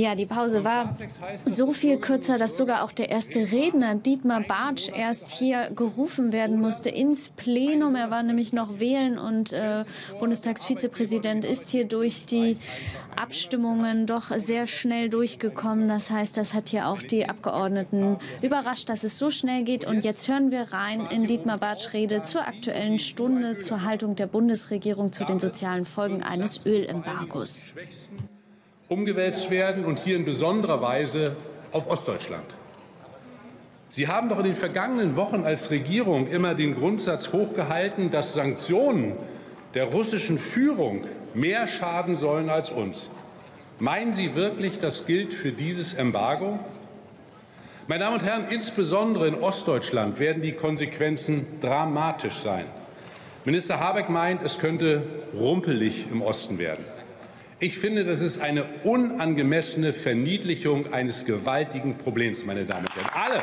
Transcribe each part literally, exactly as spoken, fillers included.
Ja, die Pause war so viel kürzer, dass sogar auch der erste Redner, Dietmar Bartsch, erst hier gerufen werden musste ins Plenum. Er war nämlich noch wählen und äh, Bundestagsvizepräsident ist hier durch die Abstimmungen doch sehr schnell durchgekommen. Das heißt, das hat hier auch die Abgeordneten überrascht, dass es so schnell geht. Und jetzt hören wir rein in Dietmar Bartschs Rede zur Aktuellen Stunde, zur Haltung der Bundesregierung zu den sozialen Folgen eines Ölembargos. Umgewälzt werden und hier in besonderer Weise auf Ostdeutschland. Sie haben doch in den vergangenen Wochen als Regierung immer den Grundsatz hochgehalten, dass Sanktionen der russischen Führung mehr schaden sollen als uns. Meinen Sie wirklich, das gilt für dieses Embargo? Meine Damen und Herren, insbesondere in Ostdeutschland werden die Konsequenzen dramatisch sein. Minister Habeck meint, es könnte rumpelig im Osten werden. Ich finde, das ist eine unangemessene Verniedlichung eines gewaltigen Problems, meine Damen und Herren.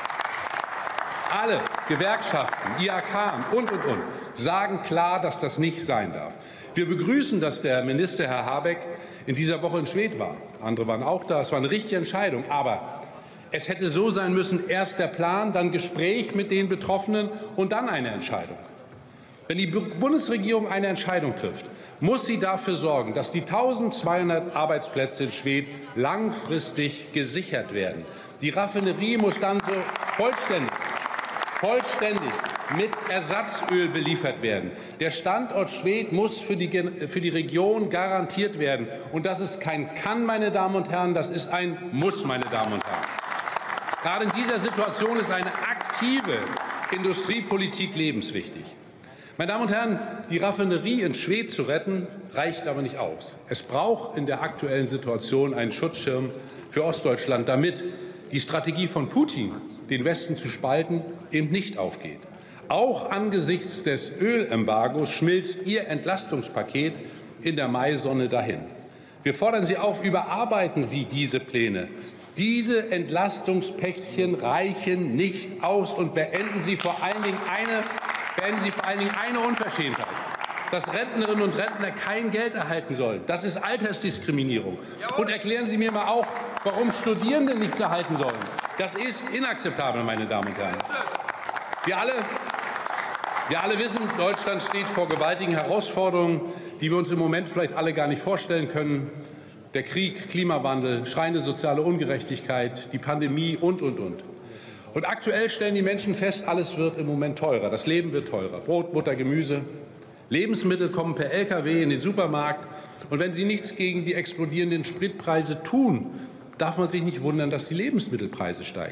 Alle, alle Gewerkschaften, I H K und, und, und sagen klar, dass das nicht sein darf. Wir begrüßen, dass der Minister, Herr Habeck, in dieser Woche in Schwedt war. Andere waren auch da. Es war eine richtige Entscheidung. Aber es hätte so sein müssen, erst der Plan, dann Gespräch mit den Betroffenen und dann eine Entscheidung. Wenn die Bundesregierung eine Entscheidung trifft, muss sie dafür sorgen, dass die eintausendzweihundert Arbeitsplätze in Schwedt langfristig gesichert werden. Die Raffinerie muss dann so vollständig, vollständig mit Ersatzöl beliefert werden. Der Standort Schwedt muss für die, für die Region garantiert werden. Und das ist kein Kann, meine Damen und Herren, das ist ein Muss, meine Damen und Herren. Gerade in dieser Situation ist eine aktive Industriepolitik lebenswichtig. Meine Damen und Herren, die Raffinerie in Schwedt zu retten, reicht aber nicht aus. Es braucht in der aktuellen Situation einen Schutzschirm für Ostdeutschland, damit die Strategie von Putin, den Westen zu spalten, eben nicht aufgeht. Auch angesichts des Ölembargos schmilzt Ihr Entlastungspaket in der Maisonne dahin. Wir fordern Sie auf, überarbeiten Sie diese Pläne. Diese Entlastungspäckchen reichen nicht aus und beenden Sie vor allen Dingen eine Beenden Sie vor allen Dingen eine Unverschämtheit, dass Rentnerinnen und Rentner kein Geld erhalten sollen. Das ist Altersdiskriminierung. Und erklären Sie mir mal auch, warum Studierende nichts erhalten sollen. Das ist inakzeptabel, meine Damen und Herren. Wir alle, wir alle wissen, Deutschland steht vor gewaltigen Herausforderungen, die wir uns im Moment vielleicht alle gar nicht vorstellen können. Der Krieg, Klimawandel, schreiende soziale Ungerechtigkeit, die Pandemie und, und, und. Und aktuell stellen die Menschen fest, alles wird im Moment teurer. Das Leben wird teurer. Brot, Butter, Gemüse. Lebensmittel kommen per L K W in den Supermarkt. Und wenn Sie nichts gegen die explodierenden Spritpreise tun, darf man sich nicht wundern, dass die Lebensmittelpreise steigen.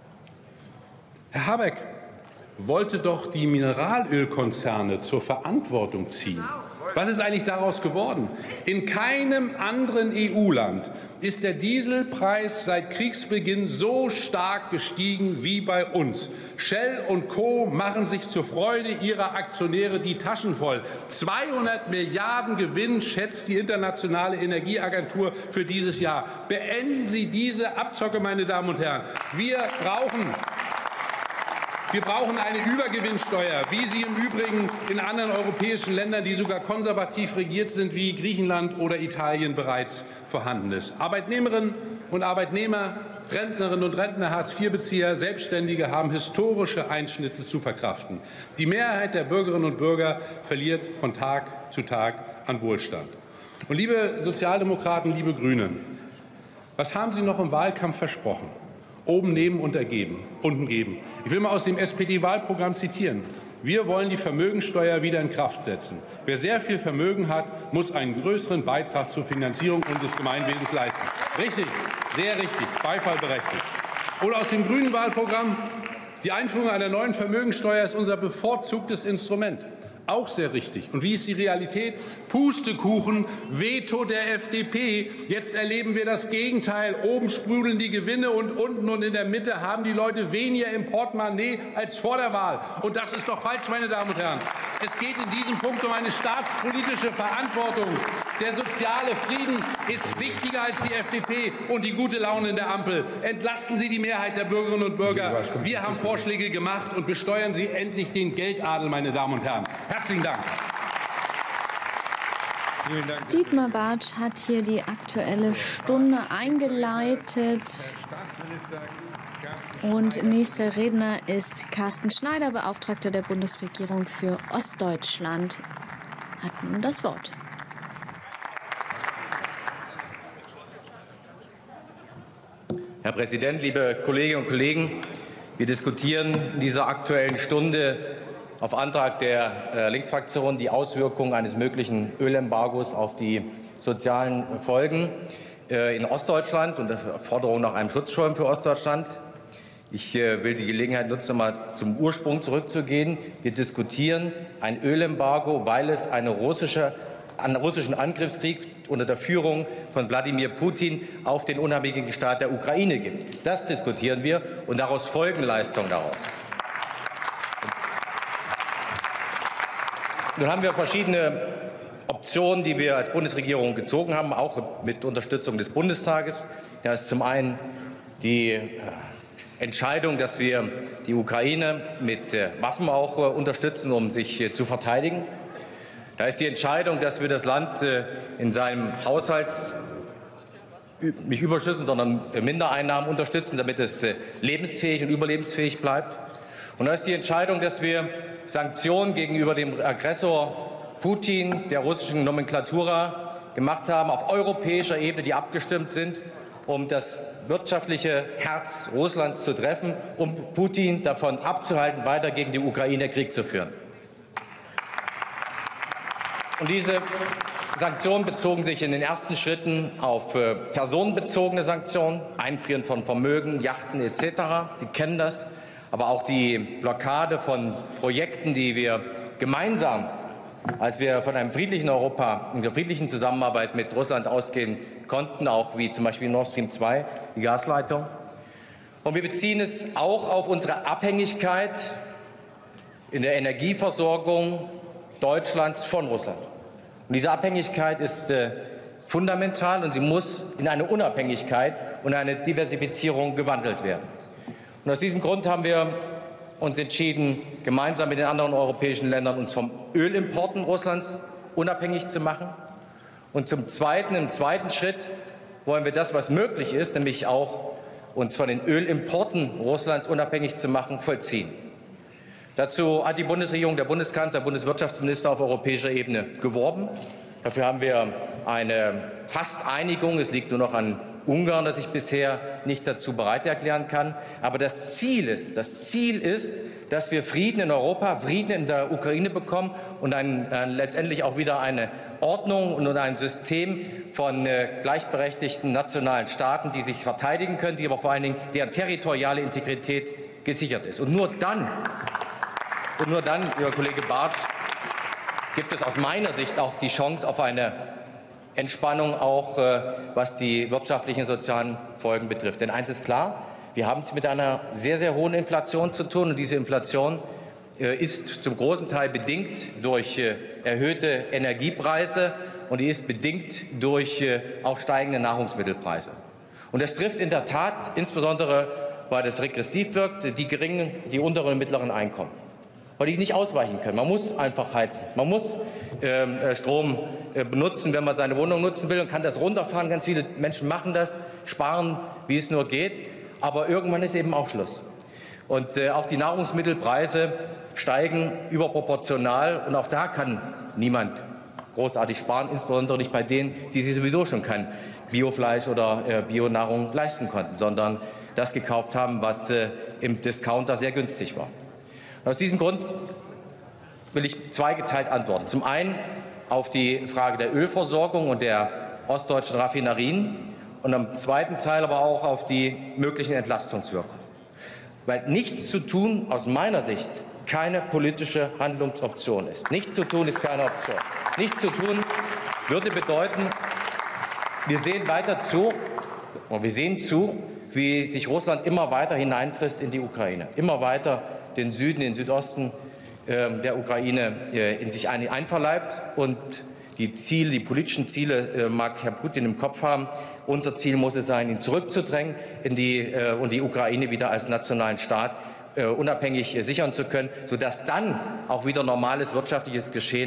Herr Habeck wollte doch die Mineralölkonzerne zur Verantwortung ziehen. Was ist eigentlich daraus geworden? In keinem anderen E U-Land ist der Dieselpreis seit Kriegsbeginn so stark gestiegen wie bei uns. Shell und Co. machen sich zur Freude ihrer Aktionäre die Taschen voll. zweihundert Milliarden Gewinn schätzt die Internationale Energieagentur für dieses Jahr. Beenden Sie diese Abzocke, meine Damen und Herren. Wir brauchen Wir brauchen eine Übergewinnsteuer, wie sie im Übrigen in anderen europäischen Ländern, die sogar konservativ regiert sind, wie Griechenland oder Italien, bereits vorhanden ist. Arbeitnehmerinnen und Arbeitnehmer, Rentnerinnen und Rentner, Hartz vier Bezieher, Selbstständige haben historische Einschnitte zu verkraften. Die Mehrheit der Bürgerinnen und Bürger verliert von Tag zu Tag an Wohlstand. Und liebe Sozialdemokraten, liebe Grüne, was haben Sie noch im Wahlkampf versprochen? Oben nehmen und ergeben, unten geben. Ich will mal aus dem S P D-Wahlprogramm zitieren. Wir wollen die Vermögensteuer wieder in Kraft setzen. Wer sehr viel Vermögen hat, muss einen größeren Beitrag zur Finanzierung unseres Gemeinwesens leisten. Richtig, sehr richtig, Beifall berechtigt. Oder aus dem grünen Wahlprogramm: Die Einführung einer neuen Vermögensteuer ist unser bevorzugtes Instrument. Auch sehr richtig. Und wie ist die Realität? Pustekuchen, Veto der F D P. Jetzt erleben wir das Gegenteil. Oben sprudeln die Gewinne und unten und in der Mitte haben die Leute weniger im Portemonnaie als vor der Wahl. Und das ist doch falsch, meine Damen und Herren. Es geht in diesem Punkt um eine staatspolitische Verantwortung. Der soziale Frieden ist wichtiger als die F D P und die gute Laune in der Ampel. Entlasten Sie die Mehrheit der Bürgerinnen und Bürger. Wir haben Vorschläge gemacht und besteuern Sie endlich den Geldadel, meine Damen und Herren. Herzlichen Dank. Dietmar Bartsch hat hier die Aktuelle Stunde eingeleitet. Und nächster Redner ist Carsten Schneider, Beauftragter der Bundesregierung für Ostdeutschland, hat nun das Wort. Herr Präsident, liebe Kolleginnen und Kollegen! Wir diskutieren in dieser Aktuellen Stunde auf Antrag der äh, Linksfraktion die Auswirkungen eines möglichen Ölembargos auf die sozialen Folgen äh, in Ostdeutschland und der Forderung nach einem Schutzschirm für Ostdeutschland. Ich äh, will die Gelegenheit nutzen, mal zum Ursprung zurückzugehen. Wir diskutieren ein Ölembargo, weil es eine russische, einen russischen Angriffskrieg unter der Führung von Wladimir Putin auf den unabhängigen Staat der Ukraine gibt. Das diskutieren wir und daraus folgen Leistungen daraus. Nun haben wir verschiedene Optionen, die wir als Bundesregierung gezogen haben, auch mit Unterstützung des Bundestages. Da ist zum einen die Entscheidung, dass wir die Ukraine mit Waffen auch unterstützen, um sich zu verteidigen. Da ist die Entscheidung, dass wir das Land in seinem Haushalts nicht Überschüssen, sondern Mindereinnahmen unterstützen, damit es lebensfähig und überlebensfähig bleibt. Und da ist die Entscheidung, dass wir Sanktionen gegenüber dem Aggressor Putin, der russischen Nomenklatura, gemacht haben auf europäischer Ebene, die abgestimmt sind, um das wirtschaftliche Herz Russlands zu treffen, um Putin davon abzuhalten, weiter gegen die Ukraine Krieg zu führen. Und diese Sanktionen bezogen sich in den ersten Schritten auf äh, personenbezogene Sanktionen, Einfrieren von Vermögen, Yachten et cetera. Sie kennen das. Aber auch die Blockade von Projekten, die wir gemeinsam, als wir von einem friedlichen Europa, in der friedlichen Zusammenarbeit mit Russland ausgehen konnten, auch wie zum Beispiel Nord Stream zwei, die Gasleitung. Und wir beziehen es auch auf unsere Abhängigkeit in der Energieversorgung Deutschlands von Russland. Und diese Abhängigkeit ist äh, fundamental und sie muss in eine Unabhängigkeit und eine Diversifizierung gewandelt werden. Und aus diesem Grund haben wir uns entschieden, gemeinsam mit den anderen europäischen Ländern uns vom Ölimporten Russlands unabhängig zu machen. Und zum Zweiten, im zweiten Schritt wollen wir das, was möglich ist, nämlich auch uns von den Ölimporten Russlands unabhängig zu machen, vollziehen. Dazu hat die Bundesregierung, der Bundeskanzler, der Bundeswirtschaftsminister auf europäischer Ebene geworben. Dafür haben wir eine fast Einigung. Es liegt nur noch an Ungarn, das sich bisher nicht dazu bereit erklären kann. Aber das Ziel ist, das Ziel ist, dass wir Frieden in Europa, Frieden in der Ukraine bekommen und ein, äh, letztendlich auch wieder eine Ordnung und ein System von äh, gleichberechtigten nationalen Staaten, die sich verteidigen können, die aber vor allen Dingen deren territoriale Integrität gesichert ist. Und nur dann, und nur dann, lieber Kollege Bartsch, gibt es aus meiner Sicht auch die Chance auf eine Entspannung, auch äh, was die wirtschaftlichen und sozialen Folgen betrifft. Denn eins ist klar, wir haben es mit einer sehr, sehr hohen Inflation zu tun. Und diese Inflation äh, ist zum großen Teil bedingt durch äh, erhöhte Energiepreise und die ist bedingt durch äh, auch steigende Nahrungsmittelpreise. Und das trifft in der Tat insbesondere, weil das regressiv wirkt, die geringen, die unteren und mittleren Einkommen, weil die nicht ausweichen können. Man muss einfach heizen. Man muss ähm, Strom äh, benutzen, wenn man seine Wohnung nutzen will und kann das runterfahren. Ganz viele Menschen machen das, sparen, wie es nur geht. Aber irgendwann ist eben auch Schluss. Und äh, auch die Nahrungsmittelpreise steigen überproportional. Und auch da kann niemand großartig sparen, insbesondere nicht bei denen, die sich sowieso schon kein Biofleisch oder äh, Bionahrung leisten konnten, sondern das gekauft haben, was äh, im Discounter sehr günstig war. Aus diesem Grund will ich zweigeteilt antworten. Zum einen auf die Frage der Ölversorgung und der ostdeutschen Raffinerien und im zweiten Teil aber auch auf die möglichen Entlastungswirkungen. Weil nichts zu tun aus meiner Sicht keine politische Handlungsoption ist. Nichts zu tun ist keine Option. Nichts zu tun würde bedeuten, wir sehen weiter zu, und wir sehen zu, wie sich Russland immer weiter hineinfrisst in die Ukraine, immer weiter den Süden, den Südosten äh, der Ukraine äh, in sich ein, einverleibt. Und die Ziele, die politischen Ziele äh, mag Herr Putin im Kopf haben. Unser Ziel muss es sein, ihn zurückzudrängen in die, äh, und die Ukraine wieder als nationalen Staat äh, unabhängig äh, sichern zu können, sodass dann auch wieder normales wirtschaftliches Geschehen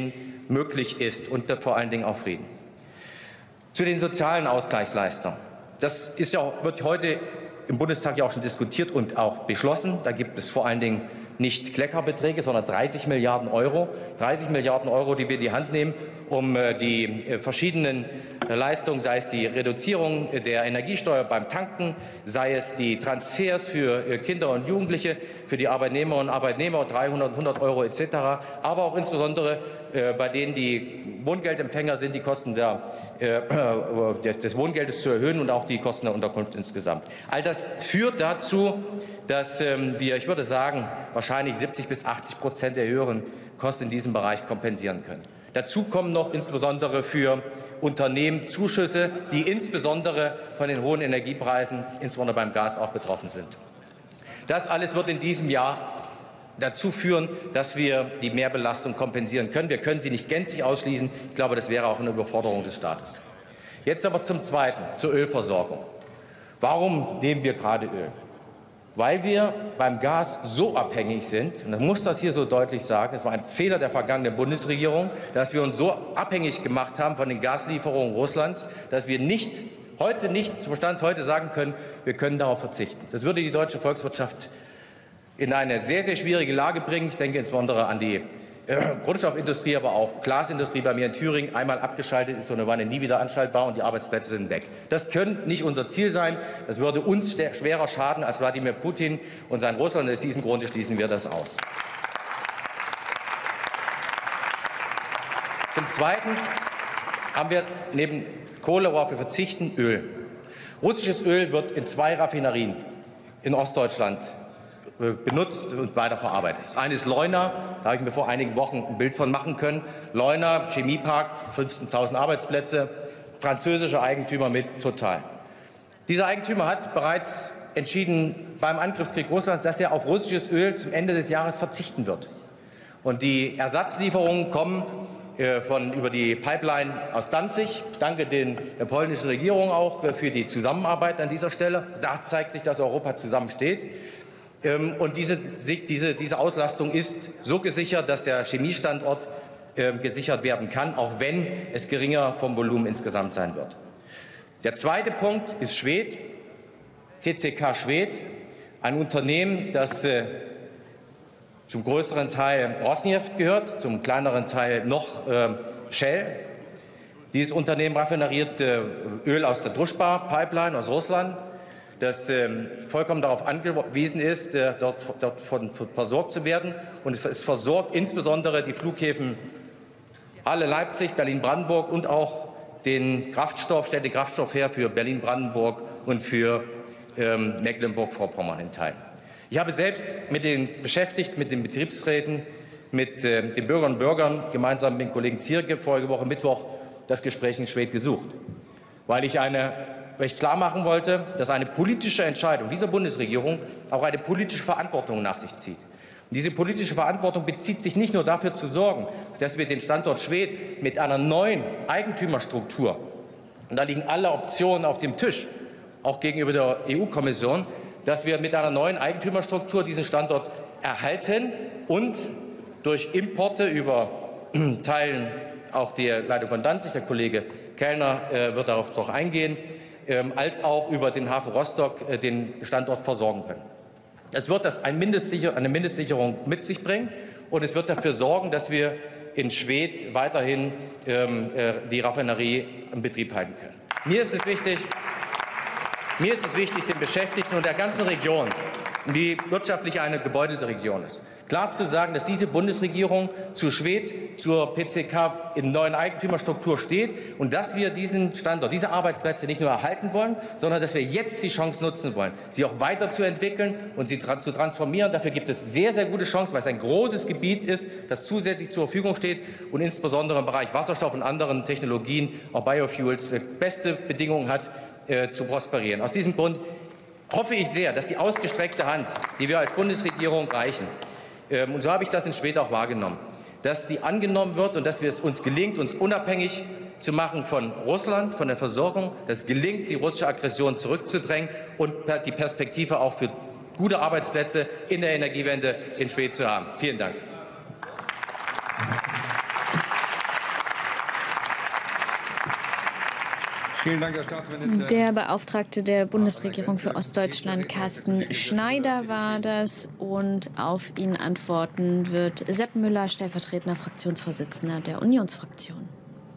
möglich ist und vor allen Dingen auch Frieden. Zu den sozialen Ausgleichsleistern. Das ist ja, wird heute im Bundestag ja auch schon diskutiert und auch beschlossen. Da gibt es vor allen Dingen nicht Kleckerbeträge, sondern dreißig Milliarden Euro. dreißig Milliarden Euro, die wir in die Hand nehmen, um die verschiedenen Leistungen, sei es die Reduzierung der Energiesteuer beim Tanken, sei es die Transfers für Kinder und Jugendliche, für die Arbeitnehmerinnen und Arbeitnehmer, dreihundert, hundert Euro et cetera, aber auch insbesondere bei denen, die Wohngeldempfänger sind, die Kosten der, äh, des Wohngeldes zu erhöhen und auch die Kosten der Unterkunft insgesamt. All das führt dazu, dass ähm, wir, ich würde sagen, wahrscheinlich siebzig bis achtzig Prozent der höheren Kosten in diesem Bereich kompensieren können. Dazu kommen noch insbesondere für Unternehmen Zuschüsse, die insbesondere von den hohen Energiepreisen, insbesondere beim Gas, auch betroffen sind. Das alles wird in diesem Jahr dazu führen, dass wir die Mehrbelastung kompensieren können. Wir können sie nicht gänzlich ausschließen. Ich glaube, das wäre auch eine Überforderung des Staates. Jetzt aber zum Zweiten, zur Ölversorgung. Warum nehmen wir gerade Öl? Weil wir beim Gas so abhängig sind, und man muss das hier so deutlich sagen, es war ein Fehler der vergangenen Bundesregierung, dass wir uns so abhängig gemacht haben von den Gaslieferungen Russlands, dass wir nicht, heute nicht, zum Stand heute sagen können, wir können darauf verzichten. Das würde die deutsche Volkswirtschaft in eine sehr, sehr schwierige Lage bringen. Ich denke insbesondere an die äh, Grundstoffindustrie, aber auch Glasindustrie bei mir in Thüringen. Einmal abgeschaltet ist so eine Wanne nie wieder anschaltbar und die Arbeitsplätze sind weg. Das könnte nicht unser Ziel sein. Das würde uns schwerer schaden als Wladimir Putin und sein Russland. Aus diesem Grunde schließen wir das aus. Zum Zweiten haben wir neben Kohle, worauf wir verzichten, Öl. Russisches Öl wird in zwei Raffinerien in Ostdeutschland benutzt und weiterverarbeitet. Das eine ist Leuna, da habe ich mir vor einigen Wochen ein Bild von machen können. Leuna, Chemiepark, fünfzehntausend Arbeitsplätze, französischer Eigentümer mit Total. Dieser Eigentümer hat bereits entschieden beim Angriffskrieg Russlands, dass er auf russisches Öl zum Ende des Jahres verzichten wird. Und die Ersatzlieferungen kommen äh, von, über die Pipeline aus Danzig. Ich danke den, der polnischen Regierung auch äh, für die Zusammenarbeit an dieser Stelle. Da zeigt sich, dass Europa zusammensteht. Und diese, diese, diese Auslastung ist so gesichert, dass der Chemiestandort äh, gesichert werden kann, auch wenn es geringer vom Volumen insgesamt sein wird. Der zweite Punkt ist Schwed, T C K Schwed, ein Unternehmen, das äh, zum größeren Teil Rosneft gehört, zum kleineren Teil noch äh, Shell. Dieses Unternehmen raffineriert äh, Öl aus der Druschba-Pipeline aus Russland, das äh, vollkommen darauf angewiesen ist, äh, dort, dort von, von versorgt zu werden. Und es versorgt insbesondere die Flughäfen Halle, Leipzig, Berlin-Brandenburg und auch den Kraftstoff, stellt den Kraftstoff her für Berlin-Brandenburg und für ähm, Mecklenburg-Vorpommern in Teilen. Ich habe selbst mit den Beschäftigten, mit den Betriebsräten, mit äh, den Bürgerinnen und Bürgern gemeinsam mit dem Kollegen Zierke vorige Woche Mittwoch das Gespräch in Schwedt gesucht, weil ich eine weil ich klar machen wollte, dass eine politische Entscheidung dieser Bundesregierung auch eine politische Verantwortung nach sich zieht. Und diese politische Verantwortung bezieht sich nicht nur dafür zu sorgen, dass wir den Standort Schwedt mit einer neuen Eigentümerstruktur, und da liegen alle Optionen auf dem Tisch, auch gegenüber der E U-Kommission, dass wir mit einer neuen Eigentümerstruktur diesen Standort erhalten und durch Importe über Teilen auch die Leitung von Danzig, der Kollege Kellner äh, wird darauf noch eingehen, als auch über den Hafen Rostock den Standort versorgen können. Es wird das eine Mindestsicherung mit sich bringen und es wird dafür sorgen, dass wir in Schwedt weiterhin die Raffinerie im Betrieb halten können. Mir ist es wichtig, mir ist es wichtig, den Beschäftigten und der ganzen Region, die wirtschaftlich eine gebeutelte Region ist, klar zu sagen, dass diese Bundesregierung zu Schwedt, zur P C K in neuen Eigentümerstruktur steht und dass wir diesen Standort, diese Arbeitsplätze nicht nur erhalten wollen, sondern dass wir jetzt die Chance nutzen wollen, sie auch weiterzuentwickeln und sie tra- zu transformieren. Dafür gibt es sehr, sehr gute Chancen, weil es ein großes Gebiet ist, das zusätzlich zur Verfügung steht und insbesondere im Bereich Wasserstoff und anderen Technologien, auch Biofuels, äh, beste Bedingungen hat, äh, zu prosperieren. Aus diesem Grund hoffe ich sehr, dass die ausgestreckte Hand, die wir als Bundesregierung reichen, und so habe ich das in Schwedt auch wahrgenommen, dass die angenommen wird und dass es uns gelingt, uns unabhängig zu machen von Russland, von der Versorgung, dass es gelingt, die russische Aggression zurückzudrängen und die Perspektive auch für gute Arbeitsplätze in der Energiewende in Schwedt zu haben. Vielen Dank. Vielen Dank, Herr Staatsminister. Der Beauftragte der Bundesregierung für Ostdeutschland, Carsten Schneider, war das. Und auf ihn antworten wird Sepp Müller, stellvertretender Fraktionsvorsitzender der Unionsfraktion.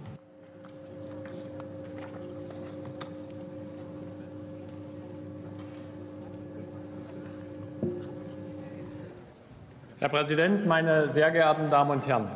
Herr Präsident, meine sehr geehrten Damen und Herren!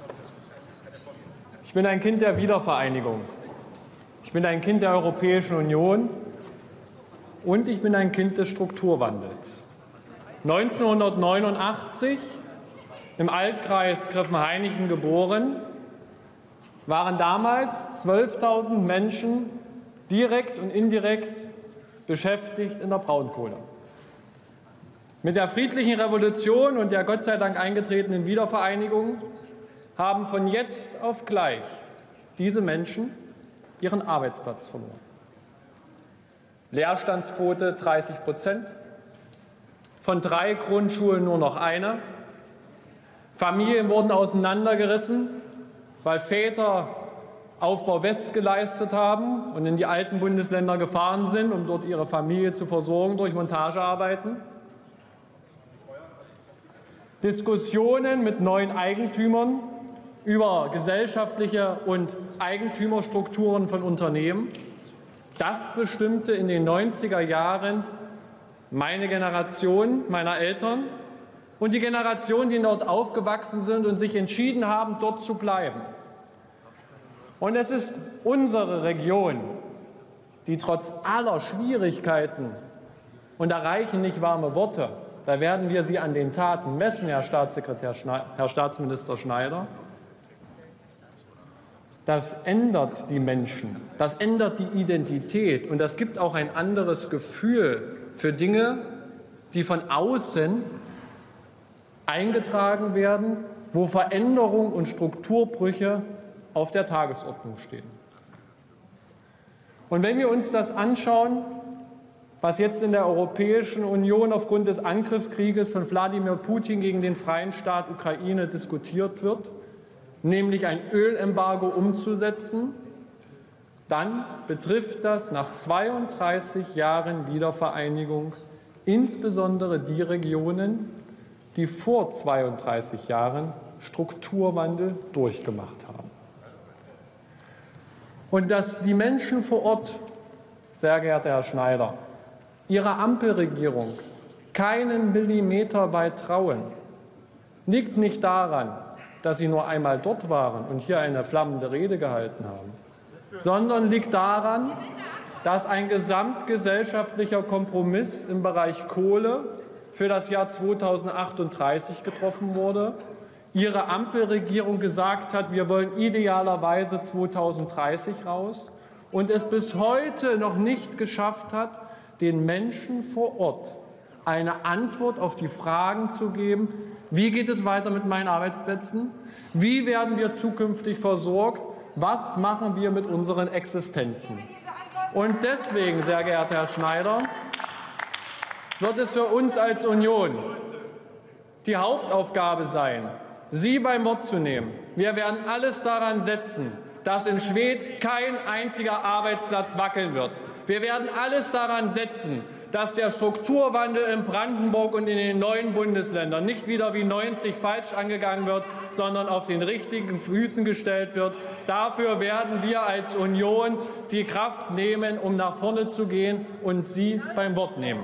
Ich bin ein Kind der Wiedervereinigung. Ich bin ein Kind der Europäischen Union und ich bin ein Kind des Strukturwandels. neunzehnhundertneunundachtzig im Altkreis Griffenhainichen geboren, waren damals zwölftausend Menschen direkt und indirekt beschäftigt in der Braunkohle. Mit der friedlichen Revolution und der Gott sei Dank eingetretenen Wiedervereinigung haben von jetzt auf gleich diese Menschen ihren Arbeitsplatz verloren. Leerstandsquote dreißig Prozent, von drei Grundschulen nur noch eine. Familien wurden auseinandergerissen, weil Väter Aufbau West geleistet haben und in die alten Bundesländer gefahren sind, um dort ihre Familie zu versorgen durch Montagearbeiten. Diskussionen mit neuen Eigentümern über gesellschaftliche und Eigentümerstrukturen von Unternehmen. Das bestimmte in den neunziger Jahren meine Generation, meiner Eltern und die Generation, die dort aufgewachsen sind und sich entschieden haben, dort zu bleiben. Und es ist unsere Region, die trotz aller Schwierigkeiten, und da reichen nicht warme Worte, da werden wir sie an den Taten messen, Herr Staatssekretär Schneider, Herr Staatsminister Schneider. Das ändert die Menschen, das ändert die Identität und das gibt auch ein anderes Gefühl für Dinge, die von außen eingetragen werden, wo Veränderung und Strukturbrüche auf der Tagesordnung stehen. Und wenn wir uns das anschauen, was jetzt in der Europäischen Union aufgrund des Angriffskrieges von Wladimir Putin gegen den freien Staat Ukraine diskutiert wird, nämlich ein Ölembargo umzusetzen, dann betrifft das nach zweiunddreißig Jahren Wiedervereinigung insbesondere die Regionen, die vor zweiunddreißig Jahren Strukturwandel durchgemacht haben. Und dass die Menschen vor Ort, sehr geehrter Herr Schneider, ihrer Ampelregierung keinen Millimeter weit trauen, liegt nicht daran, dass sie nur einmal dort waren und hier eine flammende Rede gehalten haben, sondern liegt daran, dass ein gesamtgesellschaftlicher Kompromiss im Bereich Kohle für das Jahr zweitausendachtunddreißig getroffen wurde. Ihre Ampelregierung gesagt hat, wir wollen idealerweise zweitausenddreißig raus und es bis heute noch nicht geschafft hat, den Menschen vor Ort eine Antwort auf die Fragen zu geben, wie geht es weiter mit meinen Arbeitsplätzen, wie werden wir zukünftig versorgt, was machen wir mit unseren Existenzen. Und deswegen, sehr geehrter Herr Schneider, wird es für uns als Union die Hauptaufgabe sein, Sie beim Wort zu nehmen. Wir werden alles daran setzen, dass in Schwedt kein einziger Arbeitsplatz wackeln wird. Wir werden alles daran setzen, dass der Strukturwandel in Brandenburg und in den neuen Bundesländern nicht wieder wie neunzig falsch angegangen wird, sondern auf den richtigen Füßen gestellt wird. Dafür werden wir als Union die Kraft nehmen, um nach vorne zu gehen und Sie beim Wort nehmen.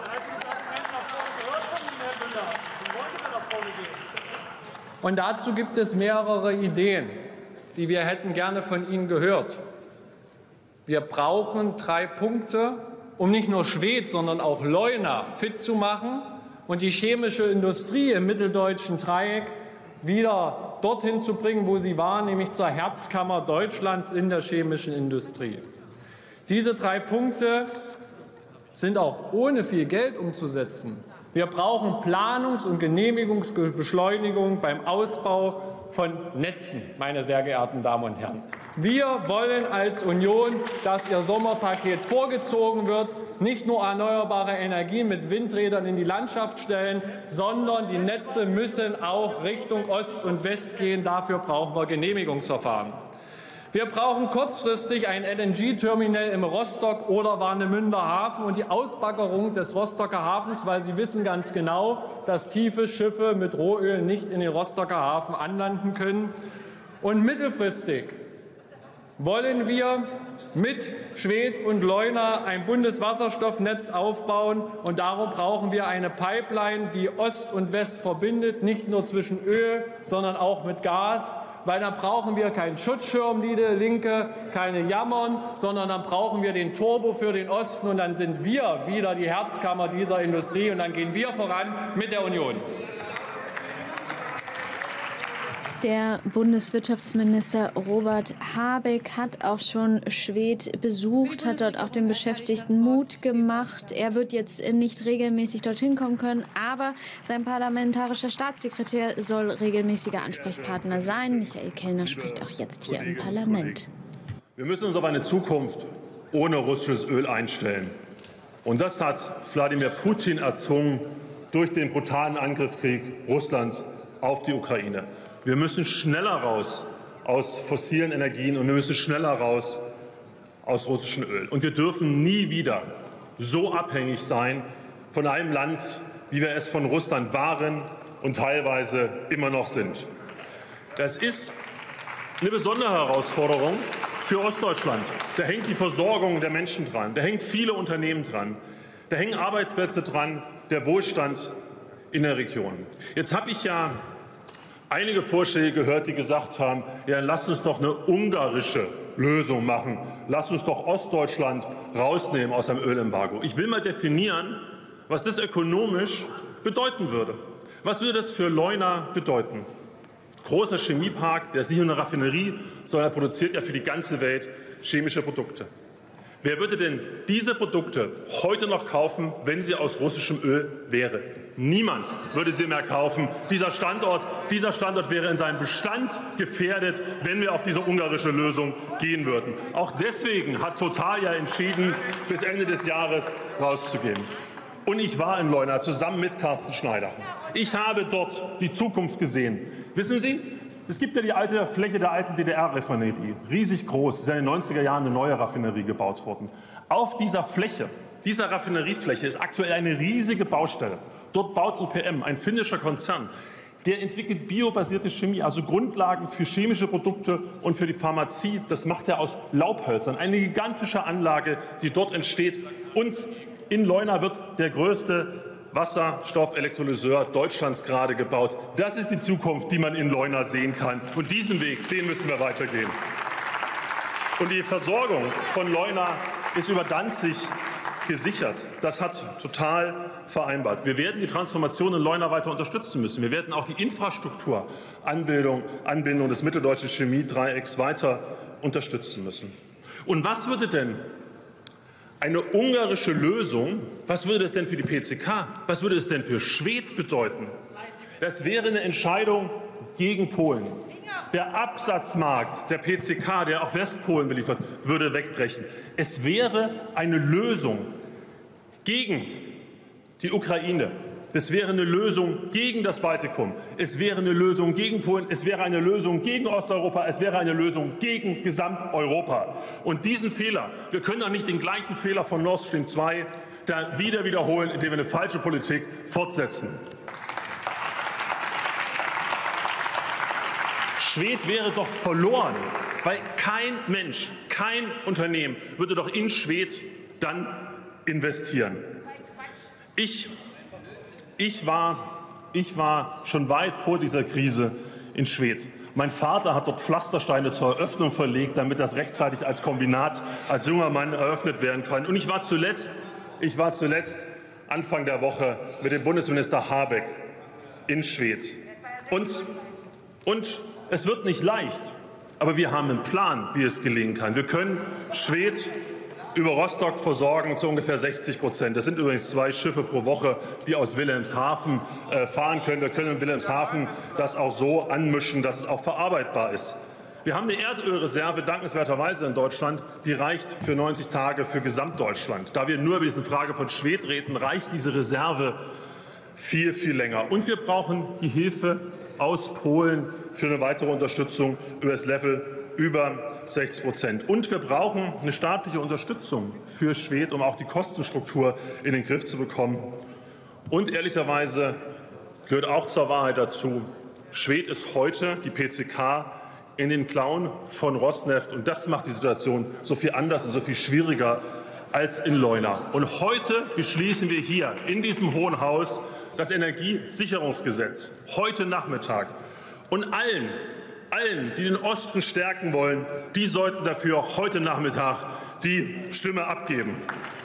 Und dazu gibt es mehrere Ideen, die wir hätten gerne von Ihnen gehört. Wir brauchen drei Punkte, um nicht nur Schwedt, sondern auch Leuna fit zu machen und die chemische Industrie im mitteldeutschen Dreieck wieder dorthin zu bringen, wo sie war, nämlich zur Herzkammer Deutschlands in der chemischen Industrie. Diese drei Punkte sind auch ohne viel Geld umzusetzen. Wir brauchen Planungs- und Genehmigungsbeschleunigung beim Ausbau von Netzen, meine sehr geehrten Damen und Herren. Wir wollen als Union, dass Ihr Sommerpaket vorgezogen wird, nicht nur erneuerbare Energien mit Windrädern in die Landschaft stellen, sondern die Netze müssen auch Richtung Ost und West gehen. Dafür brauchen wir Genehmigungsverfahren. Wir brauchen kurzfristig ein L N G-Terminal im Rostock- oder Warnemünder Hafen und die Ausbaggerung des Rostocker Hafens, weil Sie wissen ganz genau, dass tiefe Schiffe mit Rohöl nicht in den Rostocker Hafen anlanden können. Und mittelfristig wollen wir mit Schwedt und Leuna ein Bundeswasserstoffnetz aufbauen. Und darum brauchen wir eine Pipeline, die Ost und West verbindet, nicht nur zwischen Öl, sondern auch mit Gas. Weil dann brauchen wir keinen Schutzschirm, liebe Linke, keine Jammern, sondern dann brauchen wir den Turbo für den Osten. Und dann sind wir wieder die Herzkammer dieser Industrie. Und dann gehen wir voran mit der Union. Der Bundeswirtschaftsminister Robert Habeck hat auch schon Schwedt besucht, hat dort auch den Beschäftigten Mut gemacht. Er wird jetzt nicht regelmäßig dorthin kommen können, aber sein parlamentarischer Staatssekretär soll regelmäßiger Ansprechpartner sein. Michael Kellner spricht auch jetzt hier im Parlament. Wir müssen uns auf eine Zukunft ohne russisches Öl einstellen. Und das hat Wladimir Putin erzwungen durch den brutalen Angriffskrieg Russlands auf die Ukraine. Wir müssen schneller raus aus fossilen Energien und wir müssen schneller raus aus russischem Öl. Und wir dürfen nie wieder so abhängig sein von einem Land, wie wir es von Russland waren und teilweise immer noch sind. Das ist eine besondere Herausforderung für Ostdeutschland. Da hängt die Versorgung der Menschen dran, da hängen viele Unternehmen dran, da hängen Arbeitsplätze dran, der Wohlstand in der Region. Jetzt habe ich ja einige Vorschläge gehört, die gesagt haben, ja, lasst uns doch eine ungarische Lösung machen. Lasst uns doch Ostdeutschland rausnehmen aus einem Ölembargo. Ich will mal definieren, was das ökonomisch bedeuten würde. Was würde das für Leuna bedeuten? Großer Chemiepark, der ist nicht nur eine Raffinerie, sondern er produziert ja für die ganze Welt chemische Produkte. Wer würde denn diese Produkte heute noch kaufen, wenn sie aus russischem Öl wären? Niemand würde sie mehr kaufen. Dieser Standort, dieser Standort wäre in seinem Bestand gefährdet, wenn wir auf diese ungarische Lösung gehen würden. Auch deswegen hat Total ja entschieden, bis Ende des Jahres rauszugehen. Und ich war in Leuna zusammen mit Carsten Schneider. Ich habe dort die Zukunft gesehen. Wissen Sie? Es gibt ja die alte Fläche der alten D D R-Raffinerie, riesig groß. Es ist in den neunziger Jahren eine neue Raffinerie gebaut worden. Auf dieser Fläche, dieser Raffineriefläche, ist aktuell eine riesige Baustelle. Dort baut U P M, ein finnischer Konzern, der entwickelt biobasierte Chemie, also Grundlagen für chemische Produkte und für die Pharmazie. Das macht er aus Laubhölzern. Eine gigantische Anlage, die dort entsteht. Und in Leuna wird der größte Wasserstoffelektrolyseur Deutschlands gerade gebaut. Das ist die Zukunft, die man in Leuna sehen kann. Und diesen Weg, den müssen wir weitergehen. Und die Versorgung von Leuna ist über Danzig gesichert. Das hat Total vereinbart. Wir werden die Transformation in Leuna weiter unterstützen müssen. Wir werden auch die Infrastrukturanbindung Anbindung des mitteldeutschen Chemiedreiecks weiter unterstützen müssen. Und was würde denn eine ungarische Lösung, was würde das denn für die P C K, was würde es denn für Schwedt bedeuten? Das wäre eine Entscheidung gegen Polen. Der Absatzmarkt der P C K, der auch Westpolen beliefert, würde wegbrechen. Es wäre eine Lösung gegen die Ukraine. Es wäre eine Lösung gegen das Baltikum. Es wäre eine Lösung gegen Polen. Es wäre eine Lösung gegen Osteuropa. Es wäre eine Lösung gegen Gesamteuropa. Und diesen Fehler, wir können doch nicht den gleichen Fehler von Nord Stream zwei da wieder wiederholen, indem wir eine falsche Politik fortsetzen. Schwedt wäre doch verloren, weil kein Mensch, kein Unternehmen würde doch in Schwedt dann investieren. Ich Ich war, ich war schon weit vor dieser Krise in Schwedt. Mein Vater hat dort Pflastersteine zur Eröffnung verlegt, damit das rechtzeitig als Kombinat als junger Mann eröffnet werden kann. Und ich war zuletzt, ich war zuletzt Anfang der Woche mit dem Bundesminister Habeck in Schwedt. Und, und es wird nicht leicht, aber wir haben einen Plan, wie es gelingen kann. Wir können Schwedt über Rostock versorgen zu ungefähr sechzig Prozent. Das sind übrigens zwei Schiffe pro Woche, die aus Wilhelmshaven äh, fahren können. Wir können in Wilhelmshaven das auch so anmischen, dass es auch verarbeitbar ist. Wir haben eine Erdölreserve dankenswerterweise in Deutschland, die reicht für neunzig Tage für Gesamtdeutschland. Da wir nur über diese Frage von Schwedt reden, reicht diese Reserve viel, viel länger. Und wir brauchen die Hilfe aus Polen für eine weitere Unterstützung über das Level über sechzig Prozent. Und wir brauchen eine staatliche Unterstützung für Schwedt, um auch die Kostenstruktur in den Griff zu bekommen. Und ehrlicherweise gehört auch zur Wahrheit dazu, Schwedt ist heute die P C K in den Klauen von Rosneft. Und das macht die Situation so viel anders und so viel schwieriger als in Leuna. Und heute beschließen wir hier in diesem Hohen Haus das Energiesicherungsgesetz. Heute Nachmittag. Und allen, allen, die den Osten stärken wollen, die sollten dafür heute Nachmittag die Stimme abgeben.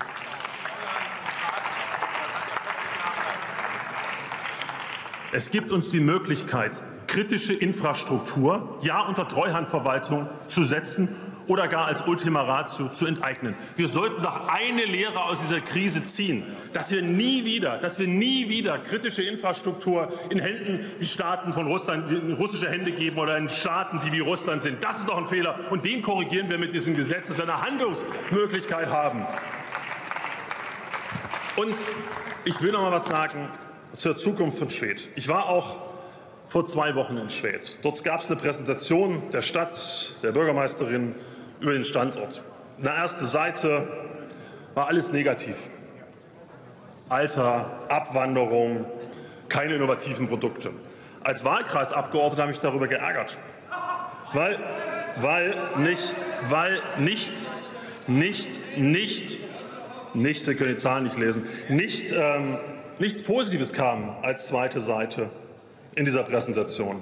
Es gibt uns die Möglichkeit, kritische Infrastruktur ja unter Treuhandverwaltung zu setzen oder gar als Ultima Ratio zu enteignen. Wir sollten doch eine Lehre aus dieser Krise ziehen, dass wir nie wieder, dass wir nie wieder kritische Infrastruktur in Händen wie Staaten von Russland, in russische Hände geben oder in Staaten, die wie Russland sind. Das ist doch ein Fehler, und den korrigieren wir mit diesem Gesetz, dass wir eine Handlungsmöglichkeit haben. Und ich will noch mal was sagen zur Zukunft von Schwedt. Ich war auch vor zwei Wochen in Schwedt. Dort gab es eine Präsentation der Stadt, der Bürgermeisterin über den Standort. Eine erste Seite war alles negativ. Alter, Abwanderung, keine innovativen Produkte. Als Wahlkreisabgeordneter habe ich mich darüber geärgert, weil, weil nicht, weil nicht, nicht, nicht, nicht, Sie können die Zahlen nicht lesen, nicht, ähm, nichts Positives kam als zweite Seite in dieser Präsentation.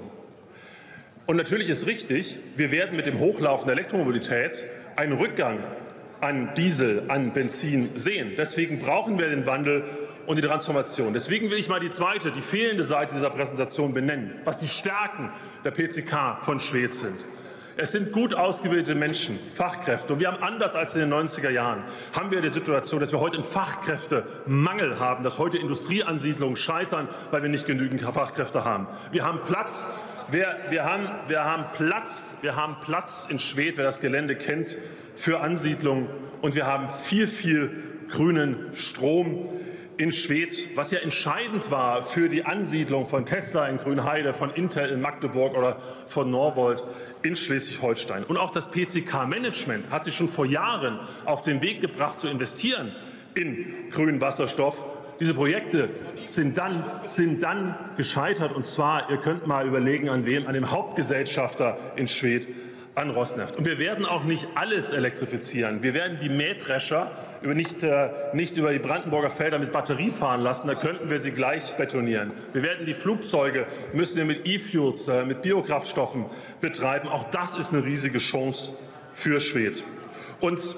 Und natürlich ist richtig, wir werden mit dem Hochlaufen der Elektromobilität einen Rückgang an Diesel, an Benzin sehen. Deswegen brauchen wir den Wandel und die Transformation. Deswegen will ich mal die zweite, die fehlende Seite dieser Präsentation benennen, was die Stärken der P C K von Schwedt sind. Es sind gut ausgebildete Menschen, Fachkräfte. Und wir haben, anders als in den neunziger Jahren, haben wir die Situation, dass wir heute einen Fachkräftemangel haben, dass heute Industrieansiedlungen scheitern, weil wir nicht genügend Fachkräfte haben. Wir haben Platz, wir, wir, haben, wir, haben Platz, wir haben Platz in Schwedt, wer das Gelände kennt, für Ansiedlungen. Und wir haben viel, viel grünen Strom in Schwedt, was ja entscheidend war für die Ansiedlung von Tesla in Grünheide, von Intel in Magdeburg oder von Norvolt in Schleswig-Holstein. Und auch das P C K-Management hat sich schon vor Jahren auf den Weg gebracht, zu investieren in grünen Wasserstoff. Diese Projekte sind dann, sind dann gescheitert. Und zwar, ihr könnt mal überlegen, an wen, an dem Hauptgesellschafter in Schwedt, an Rosneft. Und wir werden auch nicht alles elektrifizieren. Wir werden die Mähdrescher über nicht, äh, nicht über die Brandenburger Felder mit Batterie fahren lassen. Da könnten wir sie gleich betonieren. Wir werden die Flugzeuge müssen wir mit E-Fuels, äh, mit Biokraftstoffen betreiben. Auch das ist eine riesige Chance für Schwedt. Und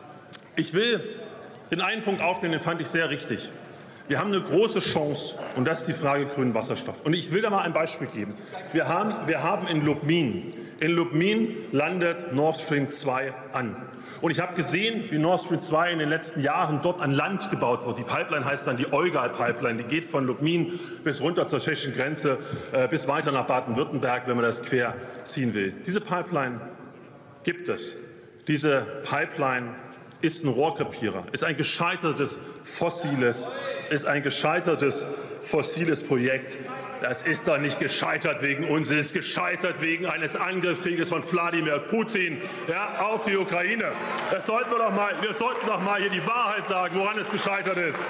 ich will den einen Punkt aufnehmen, den fand ich sehr richtig. Wir haben eine große Chance, und das ist die Frage grünen Wasserstoff. Und ich will da mal ein Beispiel geben. Wir haben, wir haben in Lubmin, in Lubmin landet Nord Stream zwei an. Und ich habe gesehen, wie Nord Stream zwei in den letzten Jahren dort an Land gebaut wird. Die Pipeline heißt dann die Eugal-Pipeline. Die geht von Lubmin bis runter zur tschechischen Grenze, äh, bis weiter nach Baden-Württemberg, wenn man das quer ziehen will. Diese Pipeline gibt es. Diese Pipeline ist ein Rohrkrepierer, ist ein gescheitertes fossiles, ist ein gescheitertes fossiles Projekt. Das ist doch nicht gescheitert wegen uns, es ist gescheitert wegen eines Angriffskrieges von Wladimir Putin, ja, auf die Ukraine. Das sollten wir, doch mal, wir sollten doch mal hier die Wahrheit sagen, woran es gescheitert ist.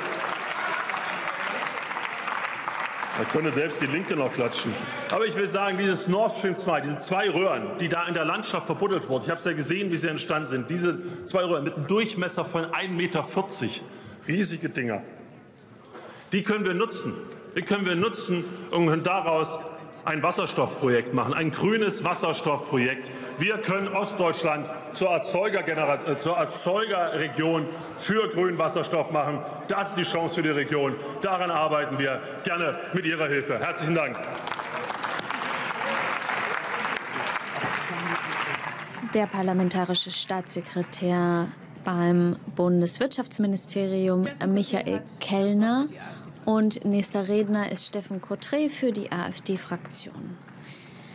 Da könnte selbst die Linke noch klatschen. Aber ich will sagen, dieses Nord Stream zwei, diese zwei Röhren, die da in der Landschaft verbuddelt wurden, ich habe es ja gesehen, wie sie entstanden sind, diese zwei Röhren mit einem Durchmesser von ein Meter vierzig, riesige Dinger, die können wir nutzen. Die können wir nutzen und können daraus ein Wasserstoffprojekt machen, ein grünes Wasserstoffprojekt. Wir können Ostdeutschland zur, Erzeugergeneration, äh, zur Erzeugerregion für grünen Wasserstoff machen. Das ist die Chance für die Region. Daran arbeiten wir gerne mit Ihrer Hilfe. Herzlichen Dank. Der parlamentarische Staatssekretär beim Bundeswirtschaftsministerium, Michael Kellner. Und nächster Redner ist Steffen Cotré für die AfD-Fraktion.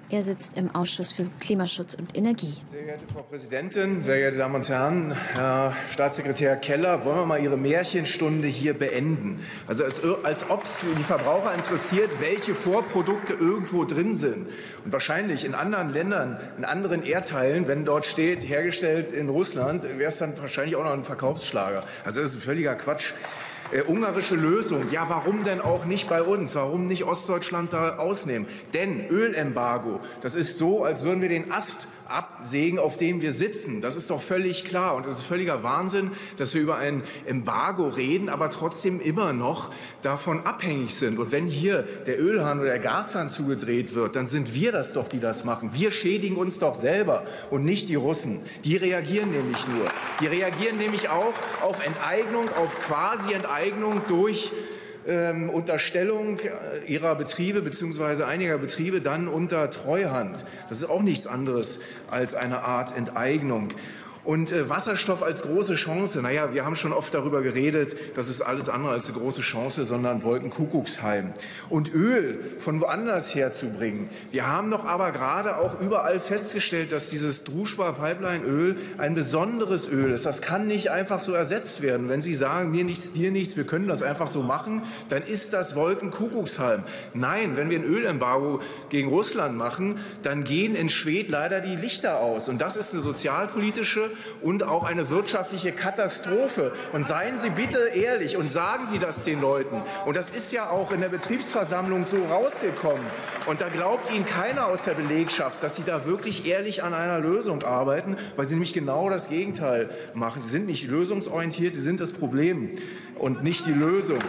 Er sitzt im Ausschuss für Klimaschutz und Energie. Sehr geehrte Frau Präsidentin, sehr geehrte Damen und Herren, Herr Staatssekretär Keller, wollen wir mal Ihre Märchenstunde hier beenden? Also als, als ob es die Verbraucher interessiert, welche Vorprodukte irgendwo drin sind. Und wahrscheinlich in anderen Ländern, in anderen Erdteilen, wenn dort steht, hergestellt in Russland, wäre es dann wahrscheinlich auch noch ein Verkaufsschlager. Also das ist ein völliger Quatsch. Äh, ungarische Lösung. Ja, warum denn auch nicht bei uns? Warum nicht Ostdeutschland da ausnehmen? Denn Ölembargo, das ist so, als würden wir den Ast absägen, auf dem wir sitzen. Das ist doch völlig klar. Und es ist völliger Wahnsinn, dass wir über ein Embargo reden, aber trotzdem immer noch davon abhängig sind. Und wenn hier der Ölhahn oder der Gashahn zugedreht wird, dann sind wir das doch, die das machen. Wir schädigen uns doch selber und nicht die Russen. Die reagieren nämlich nur. Die reagieren nämlich auch auf Enteignung, auf Quasi-Enteignung durch Ähm, Unterstellung ihrer Betriebe bzw. einiger Betriebe dann unter Treuhand. Das ist auch nichts anderes als eine Art Enteignung. Und äh, Wasserstoff als große Chance, naja, wir haben schon oft darüber geredet, das ist alles andere als eine große Chance, sondern Wolkenkuckucksheim. Und Öl von woanders herzubringen. Wir haben doch aber gerade auch überall festgestellt, dass dieses Druschba-Pipeline-Öl ein besonderes Öl ist. Das kann nicht einfach so ersetzt werden. Wenn Sie sagen, mir nichts, dir nichts, wir können das einfach so machen, dann ist das Wolkenkuckucksheim. Nein, wenn wir ein Ölembargo gegen Russland machen, dann gehen in Schwedt leider die Lichter aus. Und das ist eine sozialpolitische und auch eine wirtschaftliche Katastrophe. Und seien Sie bitte ehrlich und sagen Sie das den Leuten. Und das ist ja auch in der Betriebsversammlung so rausgekommen. Und da glaubt Ihnen keiner aus der Belegschaft, dass Sie da wirklich ehrlich an einer Lösung arbeiten, weil Sie nämlich genau das Gegenteil machen. Sie sind nicht lösungsorientiert, Sie sind das Problem und nicht die Lösung.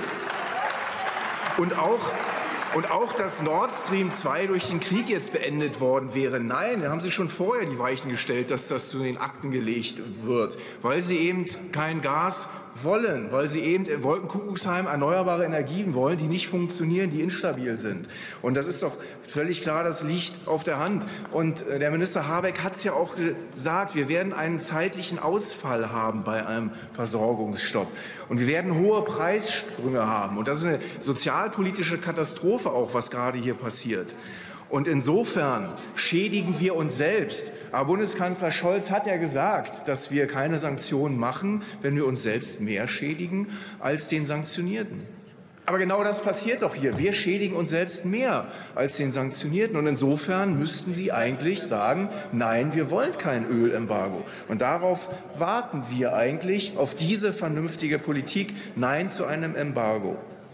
Und auch Und auch, dass Nord Stream zwei durch den Krieg jetzt beendet worden wäre. Nein, da haben Sie schon vorher die Weichen gestellt, dass das zu den Akten gelegt wird, weil Sie eben kein Gas wollen, weil Sie eben im Wolkenkuckucksheim erneuerbare Energien wollen, die nicht funktionieren, die instabil sind. Und das ist doch völlig klar, das liegt auf der Hand. Und der Minister Habeck hat es ja auch gesagt, wir werden einen zeitlichen Ausfall haben bei einem Versorgungsstopp. Und wir werden hohe Preissprünge haben. Und das ist eine sozialpolitische Katastrophe auch, was gerade hier passiert. Und insofern schädigen wir uns selbst. Aber Bundeskanzler Scholz hat ja gesagt, dass wir keine Sanktionen machen, wenn wir uns selbst mehr schädigen als den Sanktionierten. Aber genau das passiert doch hier. Wir schädigen uns selbst mehr als den Sanktionierten. Und insofern müssten Sie eigentlich sagen, nein, wir wollen kein Ölembargo. Und darauf warten wir eigentlich, auf diese vernünftige Politik, nein zu einem Embargo.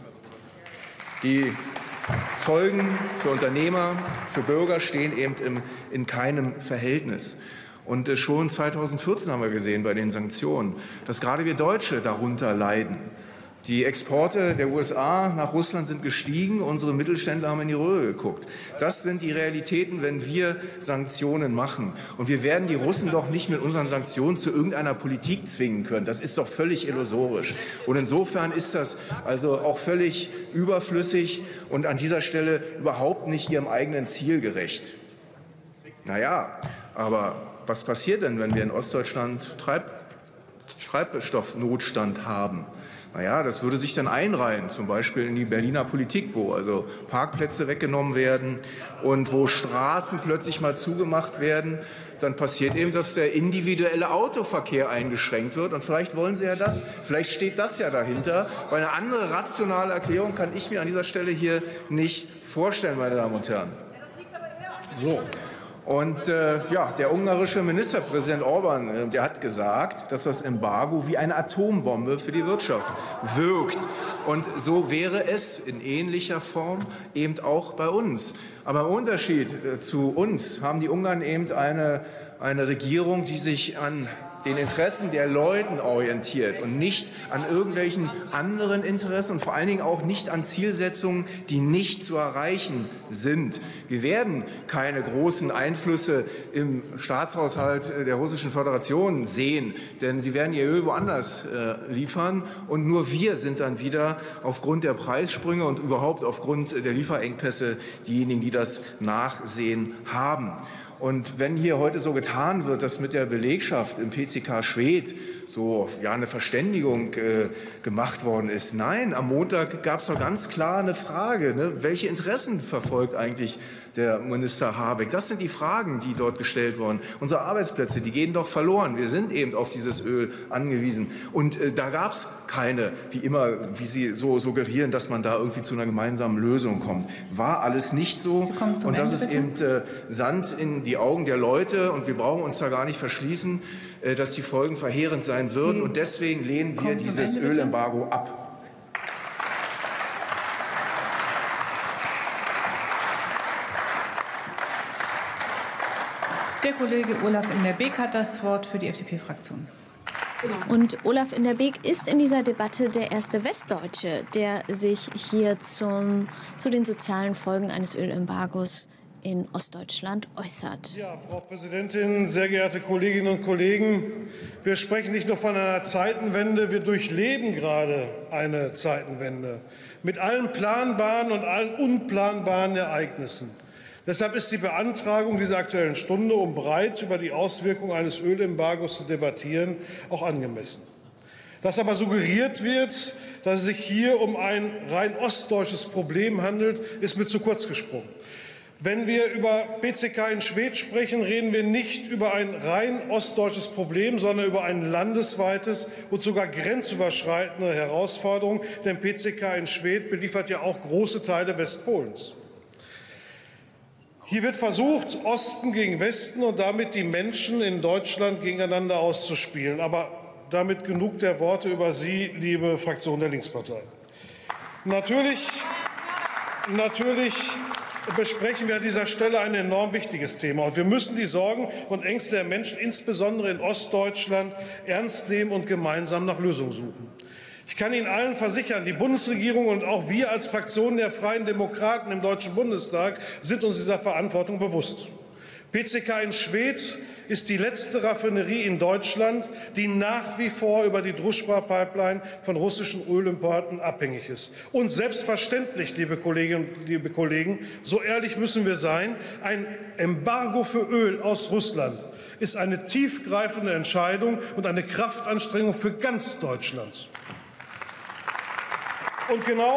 Die Folgen für Unternehmer, für Bürger stehen eben im, in keinem Verhältnis. Und äh, schon zweitausendvierzehn haben wir gesehen bei den Sanktionen, dass gerade wir Deutsche darunter leiden. Die Exporte der U S A nach Russland sind gestiegen, unsere Mittelständler haben in die Röhre geguckt. Das sind die Realitäten, wenn wir Sanktionen machen. Und wir werden die Russen doch nicht mit unseren Sanktionen zu irgendeiner Politik zwingen können. Das ist doch völlig illusorisch. Und insofern ist das also auch völlig überflüssig und an dieser Stelle überhaupt nicht Ihrem eigenen Ziel gerecht. Naja, aber was passiert denn, wenn wir in Ostdeutschland Treib Treibstoffnotstand haben? Naja, das würde sich dann einreihen, zum Beispiel in die Berliner Politik, wo also Parkplätze weggenommen werden und wo Straßen plötzlich mal zugemacht werden. Dann passiert eben, dass der individuelle Autoverkehr eingeschränkt wird. Und vielleicht wollen Sie ja das, vielleicht steht das ja dahinter. Weil eine andere rationale Erklärung kann ich mir an dieser Stelle hier nicht vorstellen, meine Damen und Herren. So. Und äh, ja, der ungarische Ministerpräsident Orban, äh, der hat gesagt, dass das Embargo wie eine Atombombe für die Wirtschaft wirkt. Und so wäre es in ähnlicher Form eben auch bei uns. Aber im Unterschied äh, zu uns haben die Ungarn eben eine, eine Regierung, die sich an den Interessen der Leute orientiert und nicht an irgendwelchen anderen Interessen und vor allen Dingen auch nicht an Zielsetzungen, die nicht zu erreichen sind. Wir werden keine großen Einflüsse im Staatshaushalt der Russischen Föderation sehen, denn sie werden ihr Öl woanders äh, liefern und nur wir sind dann wieder aufgrund der Preissprünge und überhaupt aufgrund der Lieferengpässe diejenigen, die das Nachsehen haben. Und wenn hier heute so getan wird, dass mit der Belegschaft im P C K Schwedt so ja, eine Verständigung äh, gemacht worden ist, nein, am Montag gab es doch ganz klar eine Frage, ne? Welche Interessen verfolgt eigentlich der Minister Habeck? Das sind die Fragen, die dort gestellt wurden. Unsere Arbeitsplätze, die gehen doch verloren. Wir sind eben auf dieses Öl angewiesen. Und äh, da gab es keine, wie immer, wie Sie so suggerieren, dass man da irgendwie zu einer gemeinsamen Lösung kommt. War alles nicht so. Und das ist eben äh, Sand in die Augen der Leute. Und wir brauchen uns da gar nicht verschließen, äh, dass die Folgen verheerend sein würden. Und deswegen lehnen wir dieses Ölembargo ab. Der Kollege Olaf in der Beek hat das Wort für die F D P-Fraktion. Und Olaf in der Beek ist in dieser Debatte der erste Westdeutsche, der sich hier zum, zu den sozialen Folgen eines Ölembargos in Ostdeutschland äußert. Ja, Frau Präsidentin, sehr geehrte Kolleginnen und Kollegen! Wir sprechen nicht nur von einer Zeitenwende, wir durchleben gerade eine Zeitenwende mit allen planbaren und allen unplanbaren Ereignissen. Deshalb ist die Beantragung dieser Aktuellen Stunde, um breit über die Auswirkungen eines Ölembargos zu debattieren, auch angemessen. Dass aber suggeriert wird, dass es sich hier um ein rein ostdeutsches Problem handelt, ist mir zu kurz gesprungen. Wenn wir über P C K in Schwedt sprechen, reden wir nicht über ein rein ostdeutsches Problem, sondern über ein landesweites und sogar grenzüberschreitende Herausforderung. Denn P C K in Schwedt beliefert ja auch große Teile Westpolens. Hier wird versucht, Osten gegen Westen und damit die Menschen in Deutschland gegeneinander auszuspielen. Aber damit genug der Worte über Sie, liebe Fraktion der Linkspartei. Natürlich, natürlich besprechen wir an dieser Stelle ein enorm wichtiges Thema. Und wir müssen die Sorgen und Ängste der Menschen, insbesondere in Ostdeutschland, ernst nehmen und gemeinsam nach Lösungen suchen. Ich kann Ihnen allen versichern, die Bundesregierung und auch wir als Fraktion der Freien Demokraten im Deutschen Bundestag sind uns dieser Verantwortung bewusst. P C K in Schwedt ist die letzte Raffinerie in Deutschland, die nach wie vor über die Druschba-Pipeline von russischen Ölimporten abhängig ist. Und selbstverständlich, liebe Kolleginnen und liebe Kollegen, so ehrlich müssen wir sein, ein Embargo für Öl aus Russland ist eine tiefgreifende Entscheidung und eine Kraftanstrengung für ganz Deutschland. Und genau,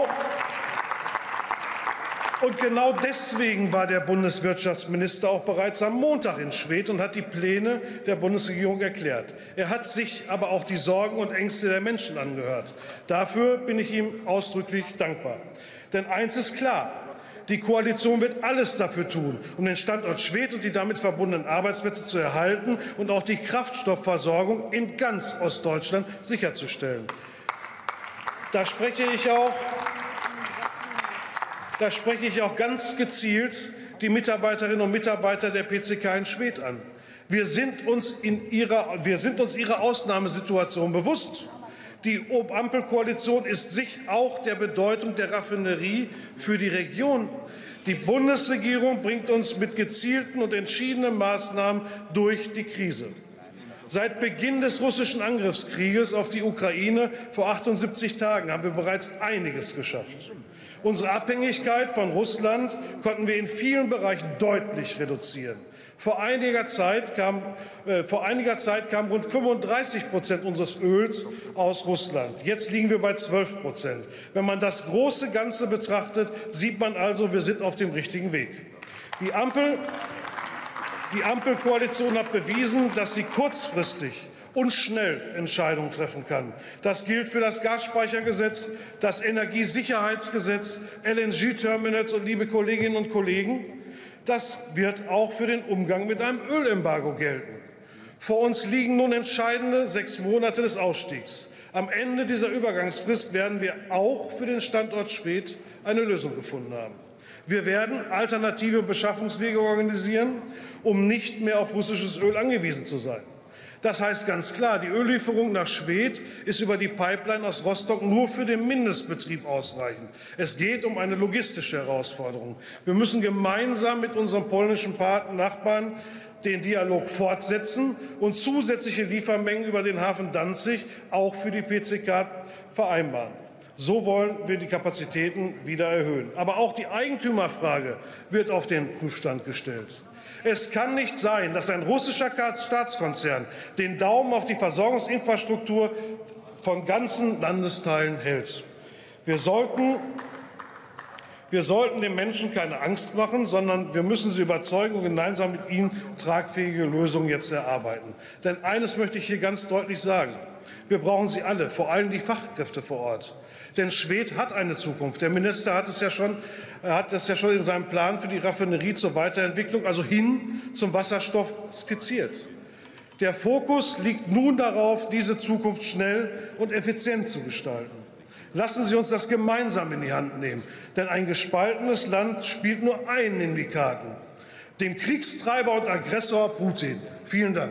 und genau deswegen war der Bundeswirtschaftsminister auch bereits am Montag in Schwedt und hat die Pläne der Bundesregierung erklärt. Er hat sich aber auch die Sorgen und Ängste der Menschen angehört. Dafür bin ich ihm ausdrücklich dankbar. Denn eins ist klar: Die Koalition wird alles dafür tun, um den Standort Schwedt und die damit verbundenen Arbeitsplätze zu erhalten und auch die Kraftstoffversorgung in ganz Ostdeutschland sicherzustellen. Da spreche ich auch, da spreche ich auch ganz gezielt die Mitarbeiterinnen und Mitarbeiter der P C K in Schwedt an. Wir sind uns, in ihrer, wir sind uns ihrer Ausnahmesituation bewusst. Die Ampelkoalition ist sich auch der Bedeutung der Raffinerie für die Region. Die Bundesregierung bringt uns mit gezielten und entschiedenen Maßnahmen durch die Krise. Seit Beginn des russischen Angriffskrieges auf die Ukraine vor achtundsiebzig Tagen haben wir bereits einiges geschafft. Unsere Abhängigkeit von Russland konnten wir in vielen Bereichen deutlich reduzieren. Vor einiger Zeit kam, äh, vor einiger Zeit kamen rund fünfunddreißig Prozent unseres Öls aus Russland. Jetzt liegen wir bei zwölf Prozent. Wenn man das große Ganze betrachtet, sieht man also, wir sind auf dem richtigen Weg. Die Ampel Die Ampelkoalition hat bewiesen, dass sie kurzfristig und schnell Entscheidungen treffen kann. Das gilt für das Gasspeichergesetz, das Energiesicherheitsgesetz, L N G-Terminals und, liebe Kolleginnen und Kollegen, das wird auch für den Umgang mit einem Ölembargo gelten. Vor uns liegen nun entscheidende sechs Monate des Ausstiegs. Am Ende dieser Übergangsfrist werden wir auch für den Standort Schwedt eine Lösung gefunden haben. Wir werden alternative Beschaffungswege organisieren, um nicht mehr auf russisches Öl angewiesen zu sein. Das heißt ganz klar, die Öllieferung nach Schwedt ist über die Pipeline aus Rostock nur für den Mindestbetrieb ausreichend. Es geht um eine logistische Herausforderung. Wir müssen gemeinsam mit unseren polnischen Nachbarn den Dialog fortsetzen und zusätzliche Liefermengen über den Hafen Danzig auch für die P C K vereinbaren. So wollen wir die Kapazitäten wieder erhöhen. Aber auch die Eigentümerfrage wird auf den Prüfstand gestellt. Es kann nicht sein, dass ein russischer Staatskonzern den Daumen auf die Versorgungsinfrastruktur von ganzen Landesteilen hält. Wir sollten, wir sollten den Menschen keine Angst machen, sondern wir müssen sie überzeugen und gemeinsam mit ihnen tragfähige Lösungen jetzt erarbeiten. Denn eines möchte ich hier ganz deutlich sagen. Wir brauchen sie alle, vor allem die Fachkräfte vor Ort. Denn Schwedt hat eine Zukunft. Der Minister hat es ja schon, hat das ja schon in seinem Plan für die Raffinerie zur Weiterentwicklung, also hin zum Wasserstoff, skizziert. Der Fokus liegt nun darauf, diese Zukunft schnell und effizient zu gestalten. Lassen Sie uns das gemeinsam in die Hand nehmen. Denn ein gespaltenes Land spielt nur einen in die Karten: dem Kriegstreiber und Aggressor Putin. Vielen Dank.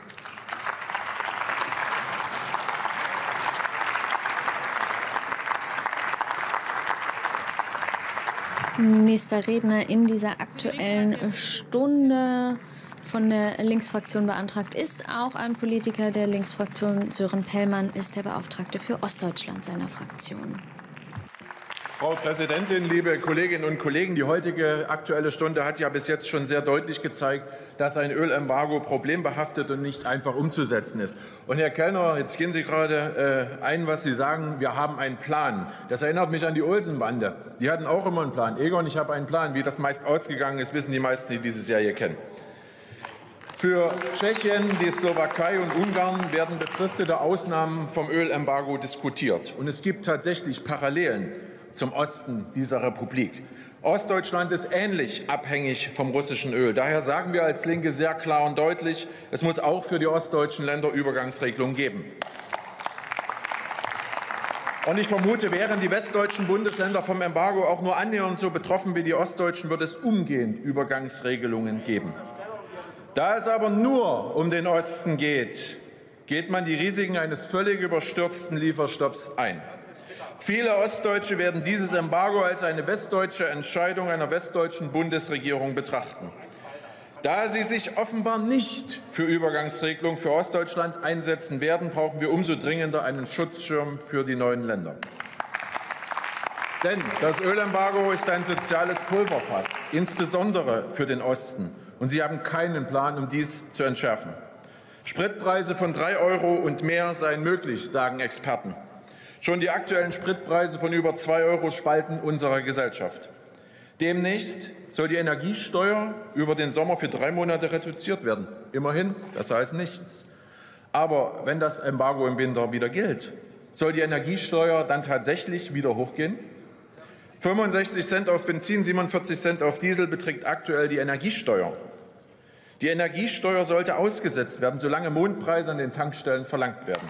Nächster Redner in dieser Aktuellen Stunde von der Linksfraktion beantragt ist auch ein Politiker der Linksfraktion. Sören Pellmann ist der Beauftragte für Ostdeutschland seiner Fraktion. Frau Präsidentin, liebe Kolleginnen und Kollegen! Die heutige Aktuelle Stunde hat ja bis jetzt schon sehr deutlich gezeigt, dass ein Ölembargo problembehaftet und nicht einfach umzusetzen ist. Und Herr Kellner, jetzt gehen Sie gerade äh, ein, was Sie sagen, wir haben einen Plan. Das erinnert mich an die Olsen-Bande. Die hatten auch immer einen Plan. Egon, ich habe einen Plan. Wie das meist ausgegangen ist, wissen die meisten, die diese Serie kennen. Für Tschechien, die Slowakei und Ungarn werden befristete Ausnahmen vom Ölembargo diskutiert. Und es gibt tatsächlich Parallelen zum Osten dieser Republik. Ostdeutschland ist ähnlich abhängig vom russischen Öl. Daher sagen wir als Linke sehr klar und deutlich, es muss auch für die ostdeutschen Länder Übergangsregelungen geben. Und ich vermute, wären die westdeutschen Bundesländer vom Embargo auch nur annähernd so betroffen wie die ostdeutschen, wird es umgehend Übergangsregelungen geben. Da es aber nur um den Osten geht, geht man die Risiken eines völlig überstürzten Lieferstopps ein. Viele Ostdeutsche werden dieses Embargo als eine westdeutsche Entscheidung einer westdeutschen Bundesregierung betrachten. Da sie sich offenbar nicht für Übergangsregelungen für Ostdeutschland einsetzen werden, brauchen wir umso dringender einen Schutzschirm für die neuen Länder. Denn das Ölembargo ist ein soziales Pulverfass, insbesondere für den Osten. Und Sie haben keinen Plan, um dies zu entschärfen. Spritpreise von drei Euro und mehr seien möglich, sagen Experten. Schon die aktuellen Spritpreise von über zwei Euro spalten unsere Gesellschaft. Demnächst soll die Energiesteuer über den Sommer für drei Monate reduziert werden. Immerhin, das heißt nichts. Aber wenn das Embargo im Winter wieder gilt, soll die Energiesteuer dann tatsächlich wieder hochgehen? fünfundsechzig Cent auf Benzin, siebenundvierzig Cent auf Diesel beträgt aktuell die Energiesteuer. Die Energiesteuer sollte ausgesetzt werden, solange Mondpreise an den Tankstellen verlangt werden.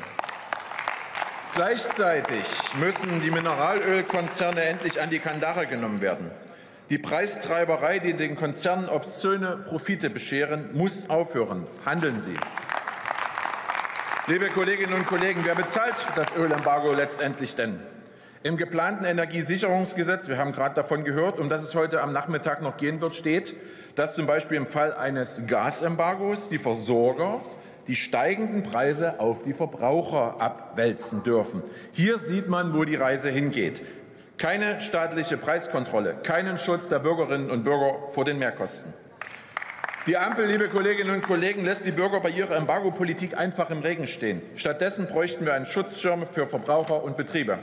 Gleichzeitig müssen die Mineralölkonzerne endlich an die Kandare genommen werden. Die Preistreiberei, die den Konzernen obszöne Profite bescheren, muss aufhören. Handeln Sie. Liebe Kolleginnen und Kollegen, wer bezahlt das Ölembargo letztendlich denn? Im geplanten Energiesicherungsgesetz, wir haben gerade davon gehört, um das es heute am Nachmittag noch gehen wird, steht, dass zum Beispiel im Fall eines Gasembargos die Versorger die steigenden Preise auf die Verbraucher abwälzen dürfen. Hier sieht man, wo die Reise hingeht. Keine staatliche Preiskontrolle, keinen Schutz der Bürgerinnen und Bürger vor den Mehrkosten. Die Ampel, liebe Kolleginnen und Kollegen, lässt die Bürger bei ihrer Embargopolitik einfach im Regen stehen. Stattdessen bräuchten wir einen Schutzschirm für Verbraucher und Betriebe.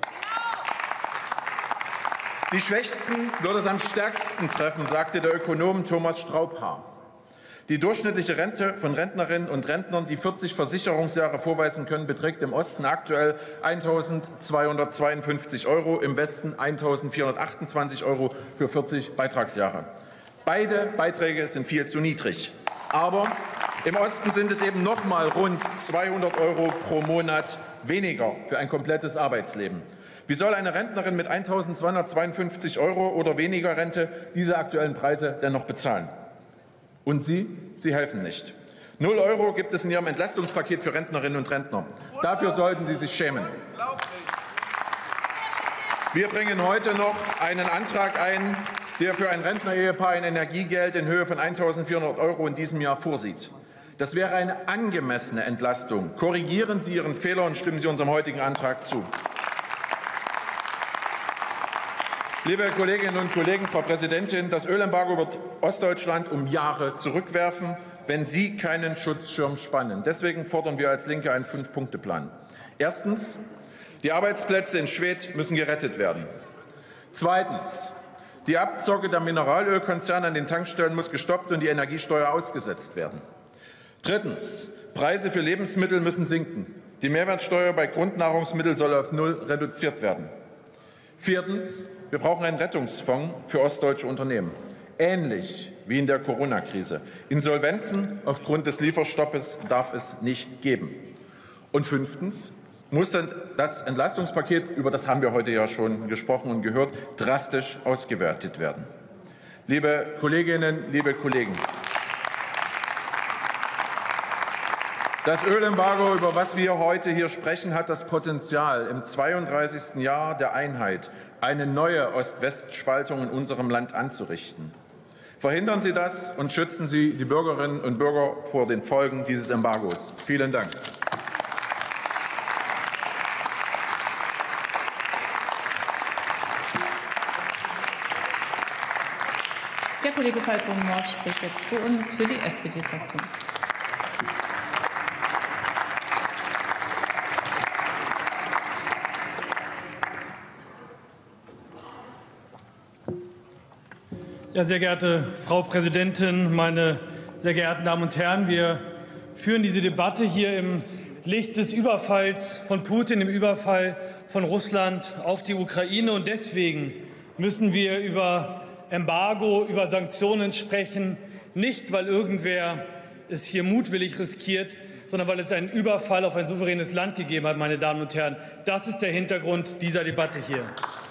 Die Schwächsten wird es am stärksten treffen, sagte der Ökonom Thomas Straubhaar. Die durchschnittliche Rente von Rentnerinnen und Rentnern, die vierzig Versicherungsjahre vorweisen können, beträgt im Osten aktuell eintausendzweihundertzweiundfünfzig Euro, im Westen eintausendvierhundertachtundzwanzig Euro für vierzig Beitragsjahre. Beide Beiträge sind viel zu niedrig. Aber im Osten sind es eben noch mal rund zweihundert Euro pro Monat weniger für ein komplettes Arbeitsleben. Wie soll eine Rentnerin mit eintausendzweihundertzweiundfünfzig Euro oder weniger Rente diese aktuellen Preise denn noch bezahlen? Und Sie? Sie helfen nicht. Null Euro gibt es in Ihrem Entlastungspaket für Rentnerinnen und Rentner. Dafür sollten Sie sich schämen. Wir bringen heute noch einen Antrag ein, der für ein Rentner-Ehepaar ein Energiegeld in Höhe von eintausendvierhundert Euro in diesem Jahr vorsieht. Das wäre eine angemessene Entlastung. Korrigieren Sie Ihren Fehler und stimmen Sie unserem heutigen Antrag zu. Liebe Kolleginnen und Kollegen, Frau Präsidentin, das Ölembargo wird Ostdeutschland um Jahre zurückwerfen, wenn Sie keinen Schutzschirm spannen. Deswegen fordern wir als Linke einen Fünf-Punkte-Plan. Erstens. Die Arbeitsplätze in Schwedt müssen gerettet werden. Zweitens. Die Abzocke der Mineralölkonzerne an den Tankstellen muss gestoppt und die Energiesteuer ausgesetzt werden. Drittens. Preise für Lebensmittel müssen sinken. Die Mehrwertsteuer bei Grundnahrungsmitteln soll auf null reduziert werden. Viertens. Wir brauchen einen Rettungsfonds für ostdeutsche Unternehmen, ähnlich wie in der Corona-Krise. Insolvenzen aufgrund des Lieferstoppes darf es nicht geben. Und fünftens muss dann das Entlastungspaket, über das haben wir heute ja schon gesprochen und gehört, drastisch ausgewertet werden. Liebe Kolleginnen, liebe Kollegen, das Ölembargo, über das wir heute hier sprechen, hat das Potenzial, im zweiunddreißigsten Jahr der Einheit eine neue Ost-West-Spaltung in unserem Land anzurichten. Verhindern Sie das und schützen Sie die Bürgerinnen und Bürger vor den Folgen dieses Embargos. Vielen Dank. Der Kollege Falk-Bohn-Morsch spricht jetzt zu uns für die S P D-Fraktion. Ja, sehr geehrte Frau Präsidentin, meine sehr geehrten Damen und Herren! Wir führen diese Debatte hier im Licht des Überfalls von Putin, im Überfall von Russland auf die Ukraine. Und deswegen müssen wir über Embargo, über Sanktionen sprechen, nicht weil irgendwer es hier mutwillig riskiert, sondern weil es einen Überfall auf ein souveränes Land gegeben hat, meine Damen und Herren. Das ist der Hintergrund dieser Debatte hier.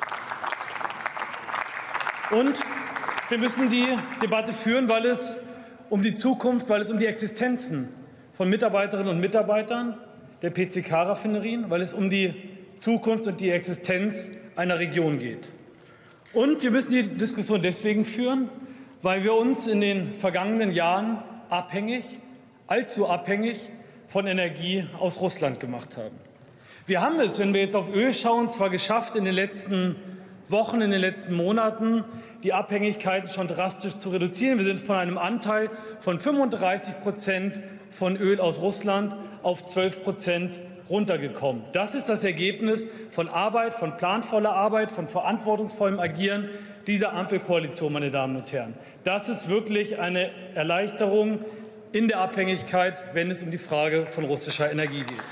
Und wir müssen die Debatte führen, weil es um die Zukunft, weil es um die Existenzen von Mitarbeiterinnen und Mitarbeitern der P C K-Raffinerien, weil es um die Zukunft und die Existenz einer Region geht. Und wir müssen die Diskussion deswegen führen, weil wir uns in den vergangenen Jahren abhängig, allzu abhängig von Energie aus Russland gemacht haben. Wir haben es, wenn wir jetzt auf Öl schauen, zwar geschafft, in den letzten Wochen, in den letzten Monaten die Abhängigkeiten schon drastisch zu reduzieren. Wir sind von einem Anteil von fünfunddreißig Prozent von Öl aus Russland auf zwölf Prozent runtergekommen. Das ist das Ergebnis von Arbeit, von planvoller Arbeit, von verantwortungsvollem Agieren dieser Ampelkoalition, meine Damen und Herren. Das ist wirklich eine Erleichterung in der Abhängigkeit, wenn es um die Frage von russischer Energie geht.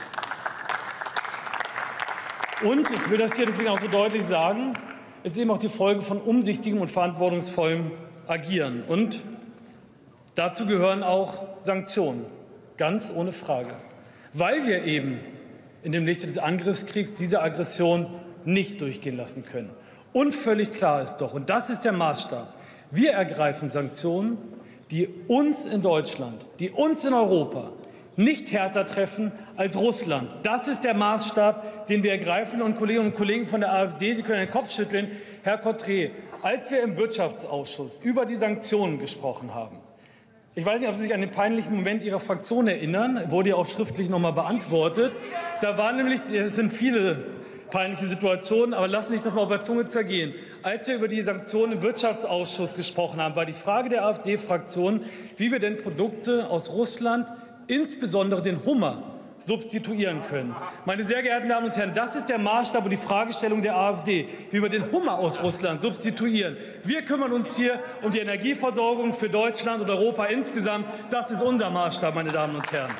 Und ich will das hier deswegen auch so deutlich sagen, es ist eben auch die Folge von umsichtigem und verantwortungsvollem Agieren. Und dazu gehören auch Sanktionen, ganz ohne Frage, weil wir eben in dem Lichte des Angriffskriegs diese Aggression nicht durchgehen lassen können. Und völlig klar ist doch, und das ist der Maßstab, wir ergreifen Sanktionen, die uns in Deutschland, die uns in Europa nicht härter treffen als Russland. Das ist der Maßstab, den wir ergreifen. Und Kolleginnen und Kollegen von der AfD, Sie können den Kopf schütteln. Herr Cotret, als wir im Wirtschaftsausschuss über die Sanktionen gesprochen haben, ich weiß nicht, ob Sie sich an den peinlichen Moment Ihrer Fraktion erinnern, wurde ja auch schriftlich noch mal beantwortet. Da waren nämlich, es sind viele peinliche Situationen, aber lassen Sie sich das mal auf der Zunge zergehen. Als wir über die Sanktionen im Wirtschaftsausschuss gesprochen haben, war die Frage der AfD-Fraktion, wie wir denn Produkte aus Russland, insbesondere den Hummer, substituieren können. Meine sehr geehrten Damen und Herren, das ist der Maßstab und die Fragestellung der AfD, wie wir den Hummer aus Russland substituieren. Wir kümmern uns hier um die Energieversorgung für Deutschland und Europa insgesamt. Das ist unser Maßstab, meine Damen und Herren.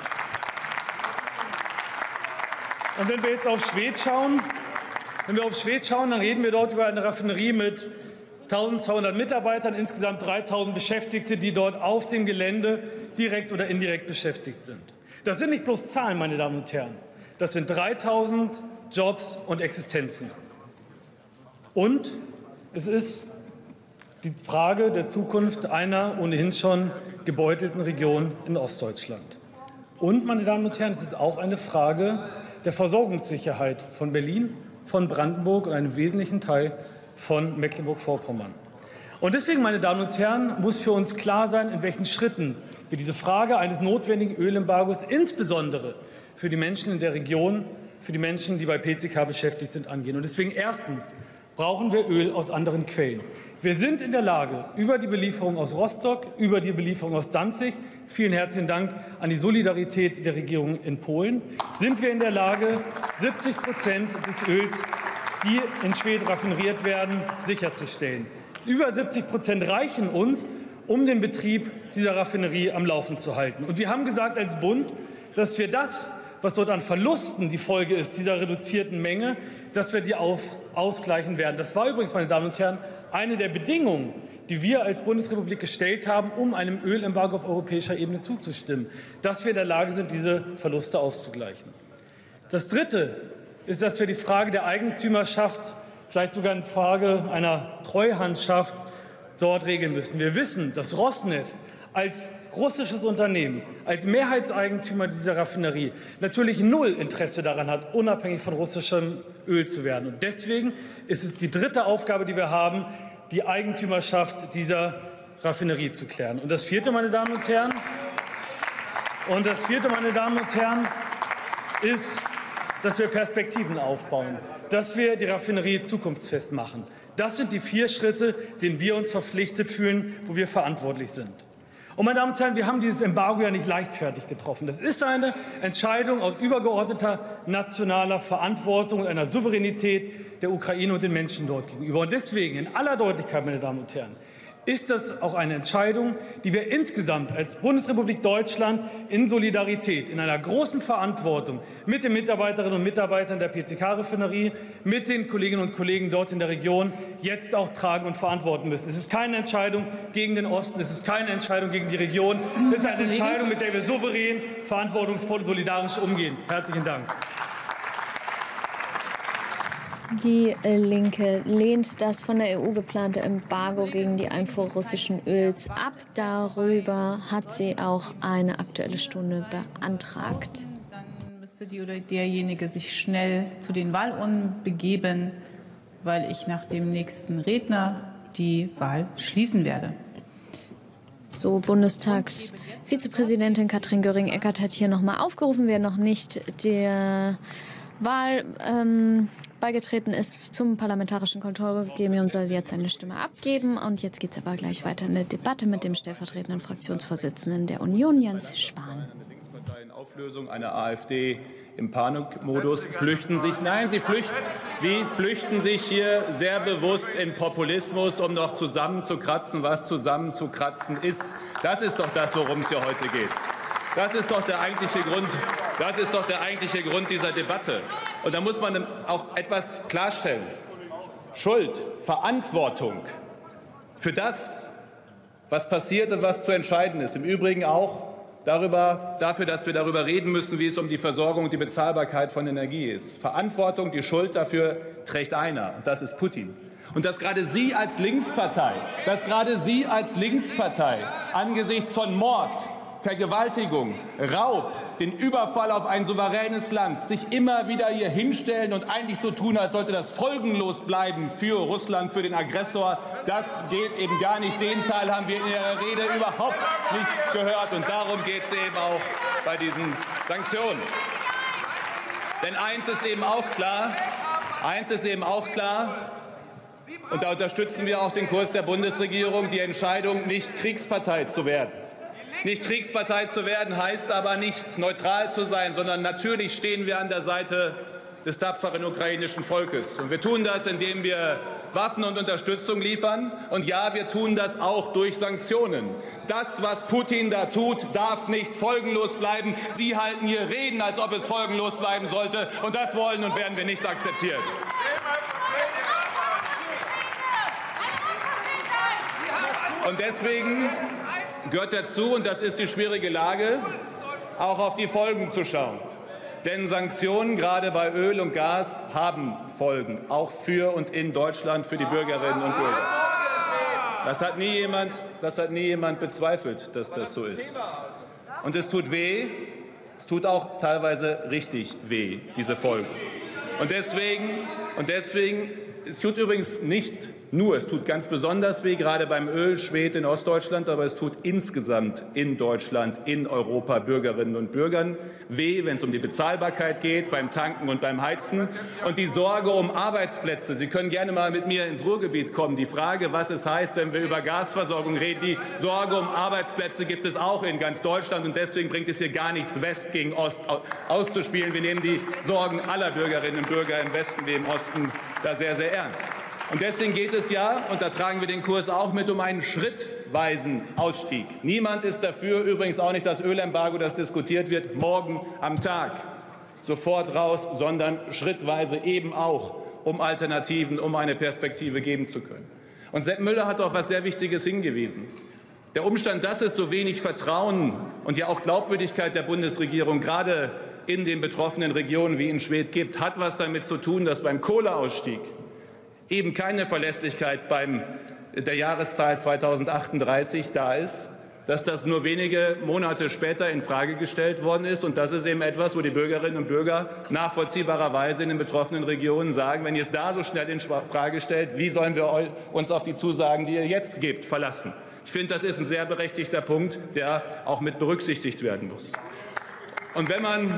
Und wenn wir jetzt auf Schwedt schauen, wenn wir auf Schwedt schauen, dann reden wir dort über eine Raffinerie mit eintausendzweihundert Mitarbeitern, insgesamt dreitausend Beschäftigte, die dort auf dem Gelände direkt oder indirekt beschäftigt sind. Das sind nicht bloß Zahlen, meine Damen und Herren. Das sind dreitausend Jobs und Existenzen. Und es ist die Frage der Zukunft einer ohnehin schon gebeutelten Region in Ostdeutschland. Und, meine Damen und Herren, es ist auch eine Frage der Versorgungssicherheit von Berlin, von Brandenburg und einem wesentlichen Teil von Mecklenburg-Vorpommern. Und deswegen, meine Damen und Herren, muss für uns klar sein, in welchen Schritten wir diese Frage eines notwendigen Ölembargos insbesondere für die Menschen in der Region, für die Menschen, die bei P C K beschäftigt sind, angehen. Und deswegen erstens brauchen wir Öl aus anderen Quellen. Wir sind in der Lage, über die Belieferung aus Rostock, über die Belieferung aus Danzig, vielen herzlichen Dank an die Solidarität der Regierung in Polen, sind wir in der Lage, siebzig Prozent des Öls, die in Schwedt raffineriert werden, sicherzustellen. Über siebzig Prozent reichen uns, um den Betrieb dieser Raffinerie am Laufen zu halten. Und wir haben gesagt als Bund, dass wir das, was dort an Verlusten die Folge ist, dieser reduzierten Menge, dass wir die auf, ausgleichen werden. Das war übrigens, meine Damen und Herren, eine der Bedingungen, die wir als Bundesrepublik gestellt haben, um einem Ölembargo auf europäischer Ebene zuzustimmen, dass wir in der Lage sind, diese Verluste auszugleichen. Das Dritte ist, dass wir die Frage der Eigentümerschaft, vielleicht sogar eine Frage einer Treuhandschaft, dort regeln müssen. Wir wissen, dass Rosneft als russisches Unternehmen, als Mehrheitseigentümer dieser Raffinerie natürlich null Interesse daran hat, unabhängig von russischem Öl zu werden. Und deswegen ist es die dritte Aufgabe, die wir haben, die Eigentümerschaft dieser Raffinerie zu klären. Und das vierte, meine Damen und Herren, und das vierte, meine Damen und Herren, ist, dass wir Perspektiven aufbauen, dass wir die Raffinerie zukunftsfest machen. Das sind die vier Schritte, denen wir uns verpflichtet fühlen, wo wir verantwortlich sind. Und, meine Damen und Herren, wir haben dieses Embargo ja nicht leichtfertig getroffen. Das ist eine Entscheidung aus übergeordneter nationaler Verantwortung und einer Souveränität der Ukraine und den Menschen dort gegenüber. Und deswegen, in aller Deutlichkeit, meine Damen und Herren, ist das auch eine Entscheidung, die wir insgesamt als Bundesrepublik Deutschland in Solidarität, in einer großen Verantwortung mit den Mitarbeiterinnen und Mitarbeitern der P C K-Raffinerie, mit den Kolleginnen und Kollegen dort in der Region jetzt auch tragen und verantworten müssen. Es ist keine Entscheidung gegen den Osten, es ist keine Entscheidung gegen die Region, es ist eine Entscheidung, mit der wir souverän, verantwortungsvoll und solidarisch umgehen. Herzlichen Dank. Die Linke lehnt das von der E U geplante Embargo gegen die Einfuhr russischen Öls ab. Darüber hat sie auch eine Aktuelle Stunde beantragt. Dann müsste die oder derjenige sich schnell zu den Wahlurnen begeben, weil ich nach dem nächsten Redner die Wahl schließen werde. So, Bundestagsvizepräsidentin Katrin Göring-Eckardt hat hier noch mal aufgerufen, wer noch nicht der Wahl ähm, beigetreten ist zum Parlamentarischen Kontrollgremium, soll jetzt seine Stimme abgeben. Und jetzt geht es aber gleich weiter in der Debatte mit dem stellvertretenden Fraktionsvorsitzenden der Union, Jens Spahn. Auflösung einer AfD im Panikmodus flüchten sich. Nein, sie flüchten, sie flüchten sich hier sehr bewusst in Populismus, um noch zusammenzukratzen, was zusammenzukratzen ist. Das ist doch das, worum es hier heute geht. Das ist doch der eigentliche Grund. Das ist doch der eigentliche Grund dieser Debatte. Und da muss man auch etwas klarstellen. Schuld, Verantwortung für das, was passiert und was zu entscheiden ist. Im Übrigen auch darüber, dafür, dass wir darüber reden müssen, wie es um die Versorgung und die Bezahlbarkeit von Energie ist. Verantwortung, die Schuld dafür trägt einer, und das ist Putin. Und dass gerade Sie als Linkspartei, dass gerade Sie als Linkspartei angesichts von Mord, Vergewaltigung, Raub, den Überfall auf ein souveränes Land sich immer wieder hier hinstellen und eigentlich so tun, als sollte das folgenlos bleiben für Russland, für den Aggressor. Das geht eben gar nicht. Den Teil haben wir in Ihrer Rede überhaupt nicht gehört. Und darum geht es eben auch bei diesen Sanktionen. Denn eins ist eben auch klar, eins ist eben auch klar, und da unterstützen wir auch den Kurs der Bundesregierung, die Entscheidung, nicht Kriegspartei zu werden. Nicht Kriegspartei zu werden, heißt aber nicht neutral zu sein, sondern natürlich stehen wir an der Seite des tapferen ukrainischen Volkes. Und wir tun das, indem wir Waffen und Unterstützung liefern. Und ja, wir tun das auch durch Sanktionen. Das, was Putin da tut, darf nicht folgenlos bleiben. Sie halten hier Reden, als ob es folgenlos bleiben sollte. Und das wollen und werden wir nicht akzeptieren. Und deswegen gehört dazu, und das ist die schwierige Lage, auch auf die Folgen zu schauen. Denn Sanktionen, gerade bei Öl und Gas, haben Folgen, auch für und in Deutschland, für die Bürgerinnen und Bürger. Das hat nie jemand, das hat nie jemand bezweifelt, dass das so ist. Und es tut weh, es tut auch teilweise richtig weh, diese Folgen. Und deswegen, und deswegen, es tut übrigens nicht nur, es tut ganz besonders weh, gerade beim Öl, Schwed in Ostdeutschland, aber es tut insgesamt in Deutschland, in Europa Bürgerinnen und Bürgern weh, wenn es um die Bezahlbarkeit geht, beim Tanken und beim Heizen. Und die Sorge um Arbeitsplätze. Sie können gerne mal mit mir ins Ruhrgebiet kommen. Die Frage, was es heißt, wenn wir über Gasversorgung reden, die Sorge um Arbeitsplätze gibt es auch in ganz Deutschland. Und deswegen bringt es hier gar nichts, West gegen Ost auszuspielen. Wir nehmen die Sorgen aller Bürgerinnen und Bürger im Westen wie im Osten da sehr, sehr ernst. Und deswegen geht es ja, und da tragen wir den Kurs auch mit, um einen schrittweisen Ausstieg. Niemand ist dafür, übrigens auch nicht das Ölembargo, das diskutiert wird, morgen am Tag sofort raus, sondern schrittweise eben auch, um Alternativen, um eine Perspektive geben zu können. Und Sepp Müller hat auf etwas sehr Wichtiges hingewiesen. Der Umstand, dass es so wenig Vertrauen und ja auch Glaubwürdigkeit der Bundesregierung gerade in den betroffenen Regionen wie in Schwedt gibt, hat etwas damit zu tun, dass beim Kohleausstieg eben keine Verlässlichkeit beim der Jahreszahl zweitausendachtunddreißig da ist, dass das nur wenige Monate später in Frage gestellt worden ist. Und das ist eben etwas, wo die Bürgerinnen und Bürger nachvollziehbarerweise in den betroffenen Regionen sagen, wenn ihr es da so schnell in Frage stellt, wie sollen wir uns auf die Zusagen, die ihr jetzt gebt, verlassen? Ich finde, das ist ein sehr berechtigter Punkt, der auch mit berücksichtigt werden muss. Und wenn man,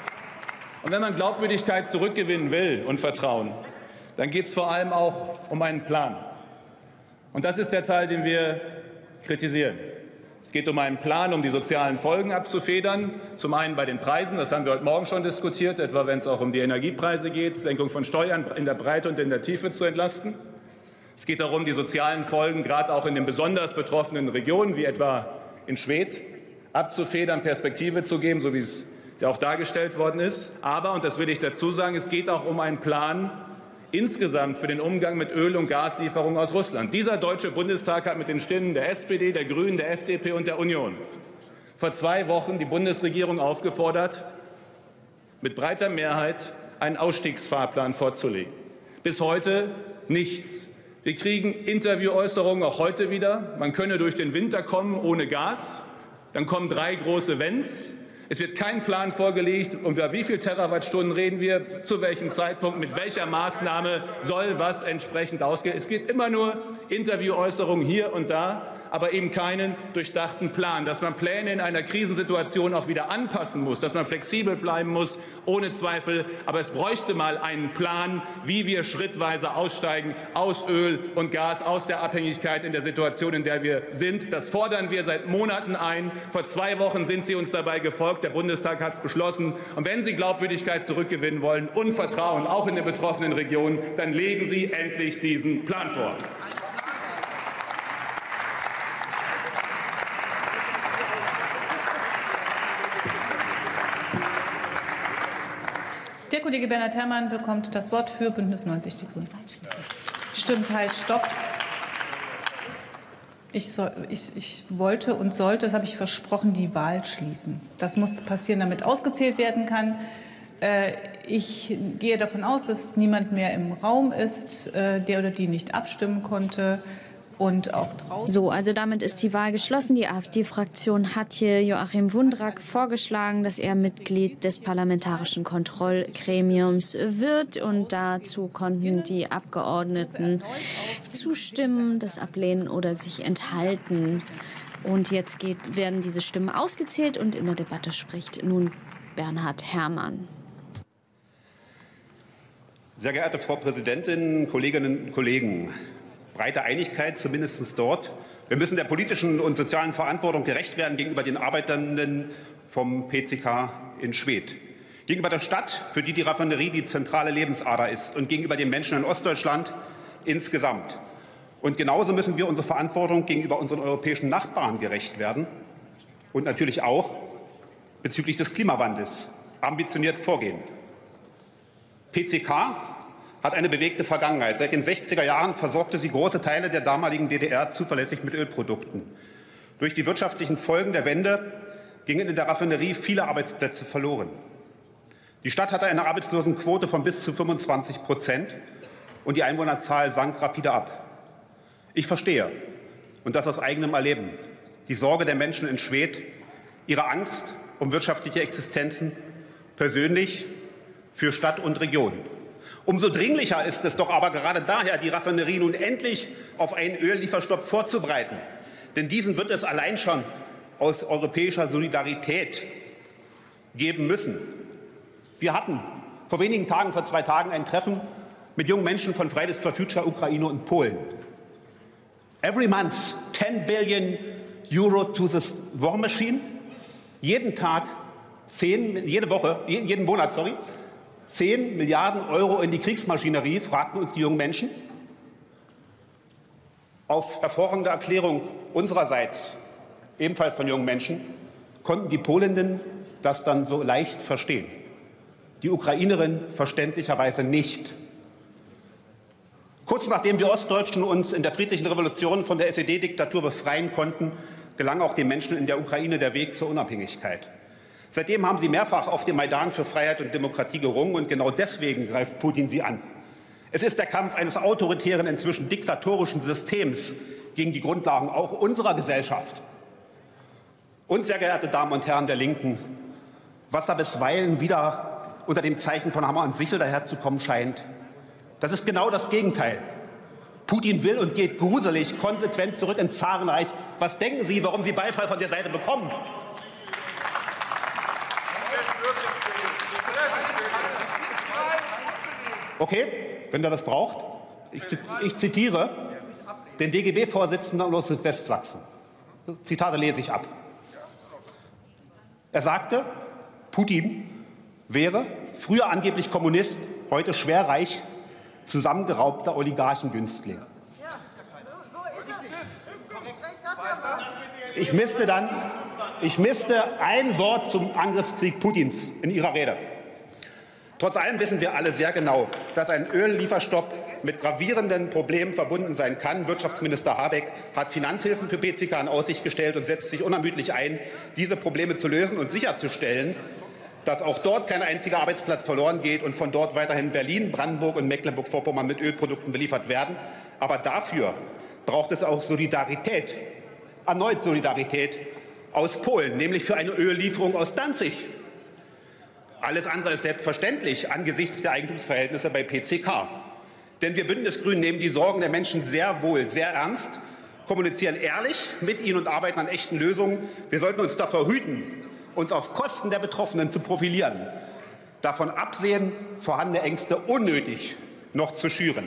und wenn man Glaubwürdigkeit zurückgewinnen will und Vertrauen, dann geht es vor allem auch um einen Plan. Und das ist der Teil, den wir kritisieren. Es geht um einen Plan, um die sozialen Folgen abzufedern. Zum einen bei den Preisen, das haben wir heute Morgen schon diskutiert, etwa wenn es auch um die Energiepreise geht, Senkung von Steuern in der Breite und in der Tiefe zu entlasten. Es geht darum, die sozialen Folgen gerade auch in den besonders betroffenen Regionen, wie etwa in Schwedt, abzufedern, Perspektive zu geben, so wie es ja auch dargestellt worden ist. Aber, und das will ich dazu sagen, es geht auch um einen Plan insgesamt für den Umgang mit Öl- und Gaslieferungen aus Russland. Dieser Deutsche Bundestag hat mit den Stimmen der S P D, der Grünen, der F D P und der Union vor zwei Wochen die Bundesregierung aufgefordert, mit breiter Mehrheit einen Ausstiegsfahrplan vorzulegen. Bis heute nichts. Wir kriegen Interviewäußerungen auch heute wieder. Man könne durch den Winter kommen ohne Gas. Dann kommen drei große Wenns. Es wird kein Plan vorgelegt, über wie viele Terawattstunden reden wir, zu welchem Zeitpunkt, mit welcher Maßnahme soll was entsprechend ausgehen. Es gibt immer nur Interviewäußerungen hier und da, aber eben keinen durchdachten Plan. Dass man Pläne in einer Krisensituation auch wieder anpassen muss, dass man flexibel bleiben muss, ohne Zweifel. Aber es bräuchte mal einen Plan, wie wir schrittweise aussteigen aus Öl und Gas, aus der Abhängigkeit in der Situation, in der wir sind. Das fordern wir seit Monaten ein. Vor zwei Wochen sind Sie uns dabei gefolgt. Der Bundestag hat es beschlossen. Und wenn Sie Glaubwürdigkeit zurückgewinnen wollen und Vertrauen, auch in den betroffenen Regionen, dann legen Sie endlich diesen Plan vor. Der Kollege Bernhard Herrmann bekommt das Wort für Bündnis neunzig Die Grünen. Stimmt, halt, stopp. Ich, soll, ich, ich wollte und sollte, das habe ich versprochen, die Wahl schließen. Das muss passieren, damit ausgezählt werden kann. Ich gehe davon aus, dass niemand mehr im Raum ist, der oder die nicht abstimmen konnte. Und auch draußen. So, also damit ist die Wahl geschlossen. Die AfD-Fraktion hat hier Joachim Wundrack vorgeschlagen, dass er Mitglied des Parlamentarischen Kontrollgremiums wird. Und dazu konnten die Abgeordneten zustimmen, das ablehnen oder sich enthalten. Und jetzt geht, werden diese Stimmen ausgezählt und in der Debatte spricht nun Bernhard Herrmann. Sehr geehrte Frau Präsidentin, Kolleginnen und Kollegen! Breite Einigkeit, zumindest dort. Wir müssen der politischen und sozialen Verantwortung gerecht werden gegenüber den Arbeitenden vom P C K in Schwedt, gegenüber der Stadt, für die die Raffinerie die zentrale Lebensader ist, und gegenüber den Menschen in Ostdeutschland insgesamt. Und genauso müssen wir unserer Verantwortung gegenüber unseren europäischen Nachbarn gerecht werden und natürlich auch bezüglich des Klimawandels ambitioniert vorgehen. P C K hat eine bewegte Vergangenheit. Seit den sechziger Jahren versorgte sie große Teile der damaligen D D R zuverlässig mit Ölprodukten. Durch die wirtschaftlichen Folgen der Wende gingen in der Raffinerie viele Arbeitsplätze verloren. Die Stadt hatte eine Arbeitslosenquote von bis zu fünfundzwanzig Prozent und die Einwohnerzahl sank rapide ab. Ich verstehe, und das aus eigenem Erleben, die Sorge der Menschen in Schwedt, ihre Angst um wirtschaftliche Existenzen, persönlich, für Stadt und Region. Umso dringlicher ist es doch aber gerade daher, die Raffinerie nun endlich auf einen Öllieferstopp vorzubereiten. Denn diesen wird es allein schon aus europäischer Solidarität geben müssen. Wir hatten vor wenigen Tagen, vor zwei Tagen, ein Treffen mit jungen Menschen von Fridays for Future, Ukraine und Polen. Every month ten billion Euro to the war machine. Jeden Tag, zehn, jede Woche, jeden Monat, sorry, zehn Milliarden Euro in die Kriegsmaschinerie, fragten uns die jungen Menschen. Auf hervorragende Erklärung unsererseits, ebenfalls von jungen Menschen, konnten die Polinnen das dann so leicht verstehen. Die Ukrainerin verständlicherweise nicht. Kurz nachdem wir Ostdeutschen uns in der friedlichen Revolution von der S E D-Diktatur befreien konnten, gelang auch den Menschen in der Ukraine der Weg zur Unabhängigkeit. Seitdem haben sie mehrfach auf dem Maidan für Freiheit und Demokratie gerungen, und genau deswegen greift Putin sie an. Es ist der Kampf eines autoritären, inzwischen diktatorischen Systems gegen die Grundlagen auch unserer Gesellschaft. Und, sehr geehrte Damen und Herren der Linken, was da bisweilen wieder unter dem Zeichen von Hammer und Sichel daherzukommen scheint, das ist genau das Gegenteil. Putin will und geht gruselig konsequent zurück ins Zarenreich. Was denken Sie, warum Sie Beifall von der Seite bekommen? Okay, wenn er das braucht. Ich, ich zitiere den D G B-Vorsitzenden aus Südwestsachsen. Zitate lese ich ab. Er sagte, Putin wäre früher angeblich Kommunist, heute schwerreich, zusammengeraubter Oligarchengünstling. Ich misste dann, ich misste ein Wort zum Angriffskrieg Putins in Ihrer Rede. Trotz allem wissen wir alle sehr genau, dass ein Öllieferstopp mit gravierenden Problemen verbunden sein kann. Wirtschaftsminister Habeck hat Finanzhilfen für P C K in Aussicht gestellt und setzt sich unermüdlich ein, diese Probleme zu lösen und sicherzustellen, dass auch dort kein einziger Arbeitsplatz verloren geht und von dort weiterhin Berlin, Brandenburg und Mecklenburg-Vorpommern mit Ölprodukten beliefert werden. Aber dafür braucht es auch Solidarität, erneut Solidarität aus Polen, nämlich für eine Öllieferung aus Danzig. Alles andere ist selbstverständlich angesichts der Eigentumsverhältnisse bei P C K. Denn wir Bündnisgrünen nehmen die Sorgen der Menschen sehr wohl, sehr ernst, kommunizieren ehrlich mit ihnen und arbeiten an echten Lösungen. Wir sollten uns davor hüten, uns auf Kosten der Betroffenen zu profilieren, davon absehen, vorhandene Ängste unnötig noch zu schüren.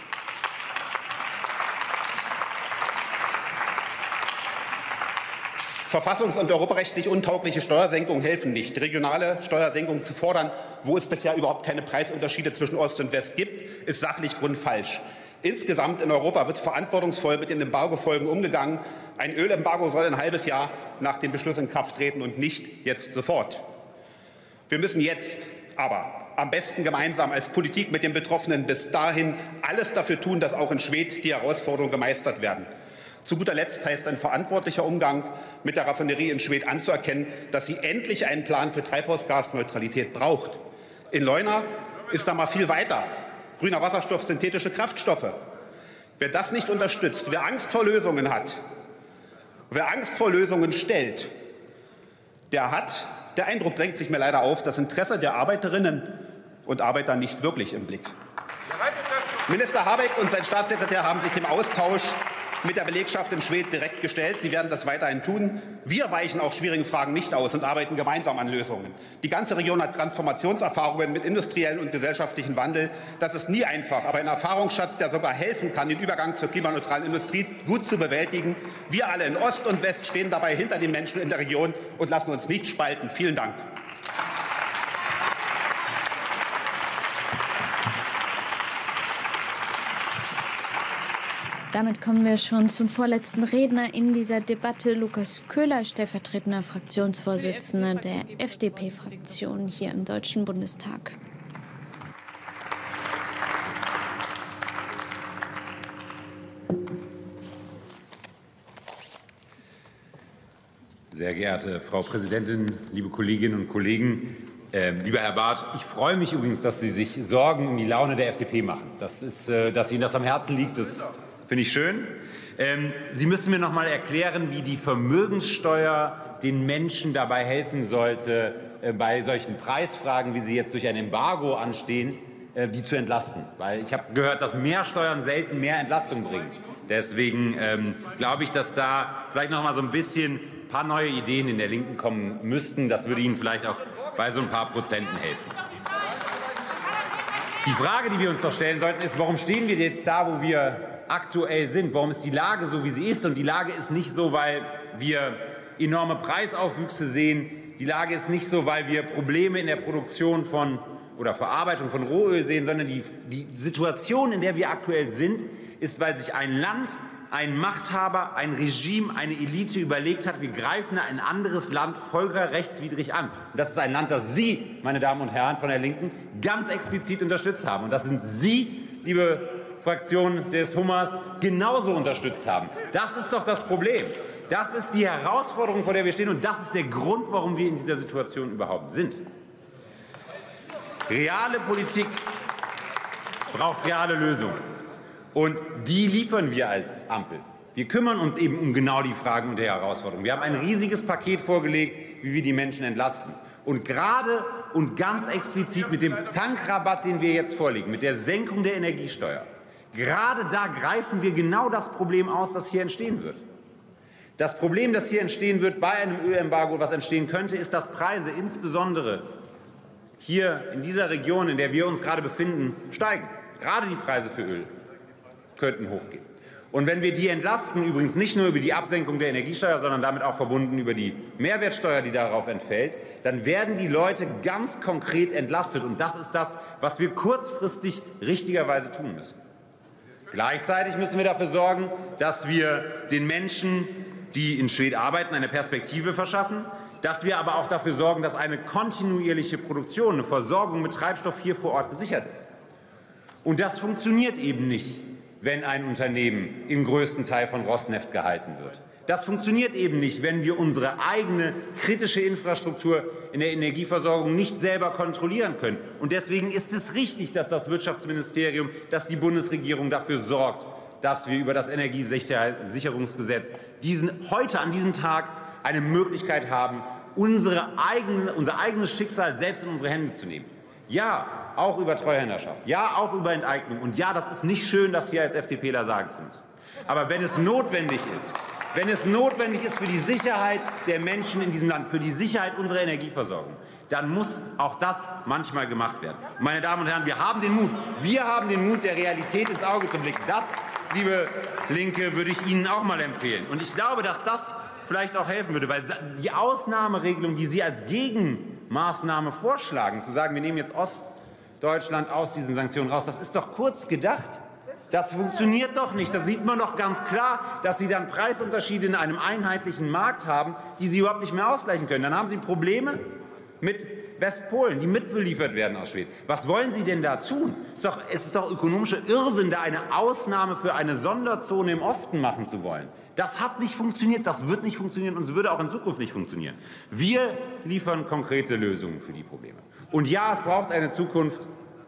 Verfassungs- und europarechtlich untaugliche Steuersenkungen helfen nicht. Regionale Steuersenkungen zu fordern, wo es bisher überhaupt keine Preisunterschiede zwischen Ost und West gibt, ist sachlich grundfalsch. Insgesamt in Europa wird verantwortungsvoll mit den Embargo-Folgen umgegangen. Ein Ölembargo soll ein halbes Jahr nach dem Beschluss in Kraft treten und nicht jetzt sofort. Wir müssen jetzt aber am besten gemeinsam als Politik mit den Betroffenen bis dahin alles dafür tun, dass auch in Schwedt die Herausforderungen gemeistert werden. Zu guter Letzt heißt ein verantwortlicher Umgang mit der Raffinerie in Schwedt anzuerkennen, dass sie endlich einen Plan für Treibhausgasneutralität braucht. In Leuna ist da mal viel weiter. Grüner Wasserstoff, synthetische Kraftstoffe. Wer das nicht unterstützt, wer Angst vor Lösungen hat, wer Angst vor Lösungen stellt, der hat, der Eindruck drängt sich mir leider auf, das Interesse der Arbeiterinnen und Arbeiter nicht wirklich im Blick. Minister Habeck und sein Staatssekretär haben sich dem Austausch mit der Belegschaft in Schwedt direkt gestellt. Sie werden das weiterhin tun. Wir weichen auch schwierigen Fragen nicht aus und arbeiten gemeinsam an Lösungen. Die ganze Region hat Transformationserfahrungen mit industriellen und gesellschaftlichen Wandel. Das ist nie einfach, aber ein Erfahrungsschatz, der sogar helfen kann, den Übergang zur klimaneutralen Industrie gut zu bewältigen. Wir alle in Ost und West stehen dabei hinter den Menschen in der Region und lassen uns nicht spalten. Vielen Dank. Damit kommen wir schon zum vorletzten Redner in dieser Debatte. Lukas Köhler, stellvertretender Fraktionsvorsitzender der F D P-Fraktion hier im Deutschen Bundestag. Sehr geehrte Frau Präsidentin, liebe Kolleginnen und Kollegen, äh, lieber Herr Barth, ich freue mich übrigens, dass Sie sich Sorgen um die Laune der F D P machen. Das ist, äh, dass Ihnen das am Herzen liegt, das finde ich schön. Ähm, Sie müssen mir noch mal erklären, wie die Vermögenssteuer den Menschen dabei helfen sollte, äh, bei solchen Preisfragen, wie sie jetzt durch ein Embargo anstehen, die zu entlasten. Weil ich habe gehört, dass mehr Steuern selten mehr Entlastung bringen. Deswegen ähm, glaube ich, dass da vielleicht noch mal so ein bisschen ein paar neue Ideen in der Linken kommen müssten. Das würde Ihnen vielleicht auch bei so ein paar Prozenten helfen. Die Frage, die wir uns doch stellen sollten, ist, warum stehen wir jetzt da, wo wir aktuell sind? Warum ist die Lage so, wie sie ist? Und die Lage ist nicht so, weil wir enorme Preisaufwüchse sehen. Die Lage ist nicht so, weil wir Probleme in der Produktion von oder Verarbeitung von Rohöl sehen, sondern die, die Situation, in der wir aktuell sind, ist, weil sich ein Land, ein Machthaber, ein Regime, eine Elite überlegt hat, wir greifen ein anderes Land völkerrechtswidrig an. Und das ist ein Land, das Sie, meine Damen und Herren von der Linken, ganz explizit unterstützt haben. Und das sind Sie, liebe Fraktion des Hummers, genauso unterstützt haben. Das ist doch das Problem. Das ist die Herausforderung, vor der wir stehen. Und das ist der Grund, warum wir in dieser Situation überhaupt sind. Reale Politik braucht reale Lösungen. Und die liefern wir als Ampel. Wir kümmern uns eben um genau die Fragen und die Herausforderungen. Wir haben ein riesiges Paket vorgelegt, wie wir die Menschen entlasten. Und gerade und ganz explizit mit dem Tankrabatt, den wir jetzt vorlegen, mit der Senkung der Energiesteuer, gerade da greifen wir genau das Problem aus, das hier entstehen wird. Das Problem, das hier entstehen wird bei einem Ölembargo, was entstehen könnte, ist, dass Preise insbesondere hier in dieser Region, in der wir uns gerade befinden, steigen. Gerade die Preise für Öl könnten hochgehen. Und wenn wir die entlasten, übrigens nicht nur über die Absenkung der Energiesteuer, sondern damit auch verbunden über die Mehrwertsteuer, die darauf entfällt, dann werden die Leute ganz konkret entlastet. Und das ist das, was wir kurzfristig richtigerweise tun müssen. Gleichzeitig müssen wir dafür sorgen, dass wir den Menschen, die in Schwedt arbeiten, eine Perspektive verschaffen, dass wir aber auch dafür sorgen, dass eine kontinuierliche Produktion, eine Versorgung mit Treibstoff hier vor Ort gesichert ist. Und das funktioniert eben nicht, wenn ein Unternehmen im größten Teil von Rosneft gehalten wird. Das funktioniert eben nicht, wenn wir unsere eigene kritische Infrastruktur in der Energieversorgung nicht selber kontrollieren können. Und deswegen ist es richtig, dass das Wirtschaftsministerium, dass die Bundesregierung dafür sorgt, dass wir über das Energiesicherungsgesetz diesen, heute an diesem Tag eine Möglichkeit haben, unsere eigene, unser eigenes Schicksal selbst in unsere Hände zu nehmen. Ja, auch über Treuhänderschaft, ja, auch über Enteignung. Und ja, das ist nicht schön, das hier als FDPler sagen zu müssen. Aber wenn es notwendig ist, wenn es notwendig ist für die Sicherheit der Menschen in diesem Land, für die Sicherheit unserer Energieversorgung, dann muss auch das manchmal gemacht werden. Meine Damen und Herren, wir haben den Mut, wir haben den Mut, der Realität ins Auge zu blicken. Das, liebe Linke, würde ich Ihnen auch mal empfehlen. Und ich glaube, dass das vielleicht auch helfen würde, weil die Ausnahmeregelung, die Sie als Gegenmaßnahme vorschlagen, zu sagen, wir nehmen jetzt Ostdeutschland aus diesen Sanktionen raus, das ist doch kurz gedacht. Das funktioniert doch nicht. Das sieht man doch ganz klar, dass Sie dann Preisunterschiede in einem einheitlichen Markt haben, die Sie überhaupt nicht mehr ausgleichen können. Dann haben Sie Probleme mit Westpolen, die mitbeliefert werden aus Schweden. Was wollen Sie denn da tun? Es ist doch, es ist doch ökonomischer Irrsinn, da eine Ausnahme für eine Sonderzone im Osten machen zu wollen. Das hat nicht funktioniert, das wird nicht funktionieren und es würde auch in Zukunft nicht funktionieren. Wir liefern konkrete Lösungen für die Probleme. Und ja, es braucht eine Zukunft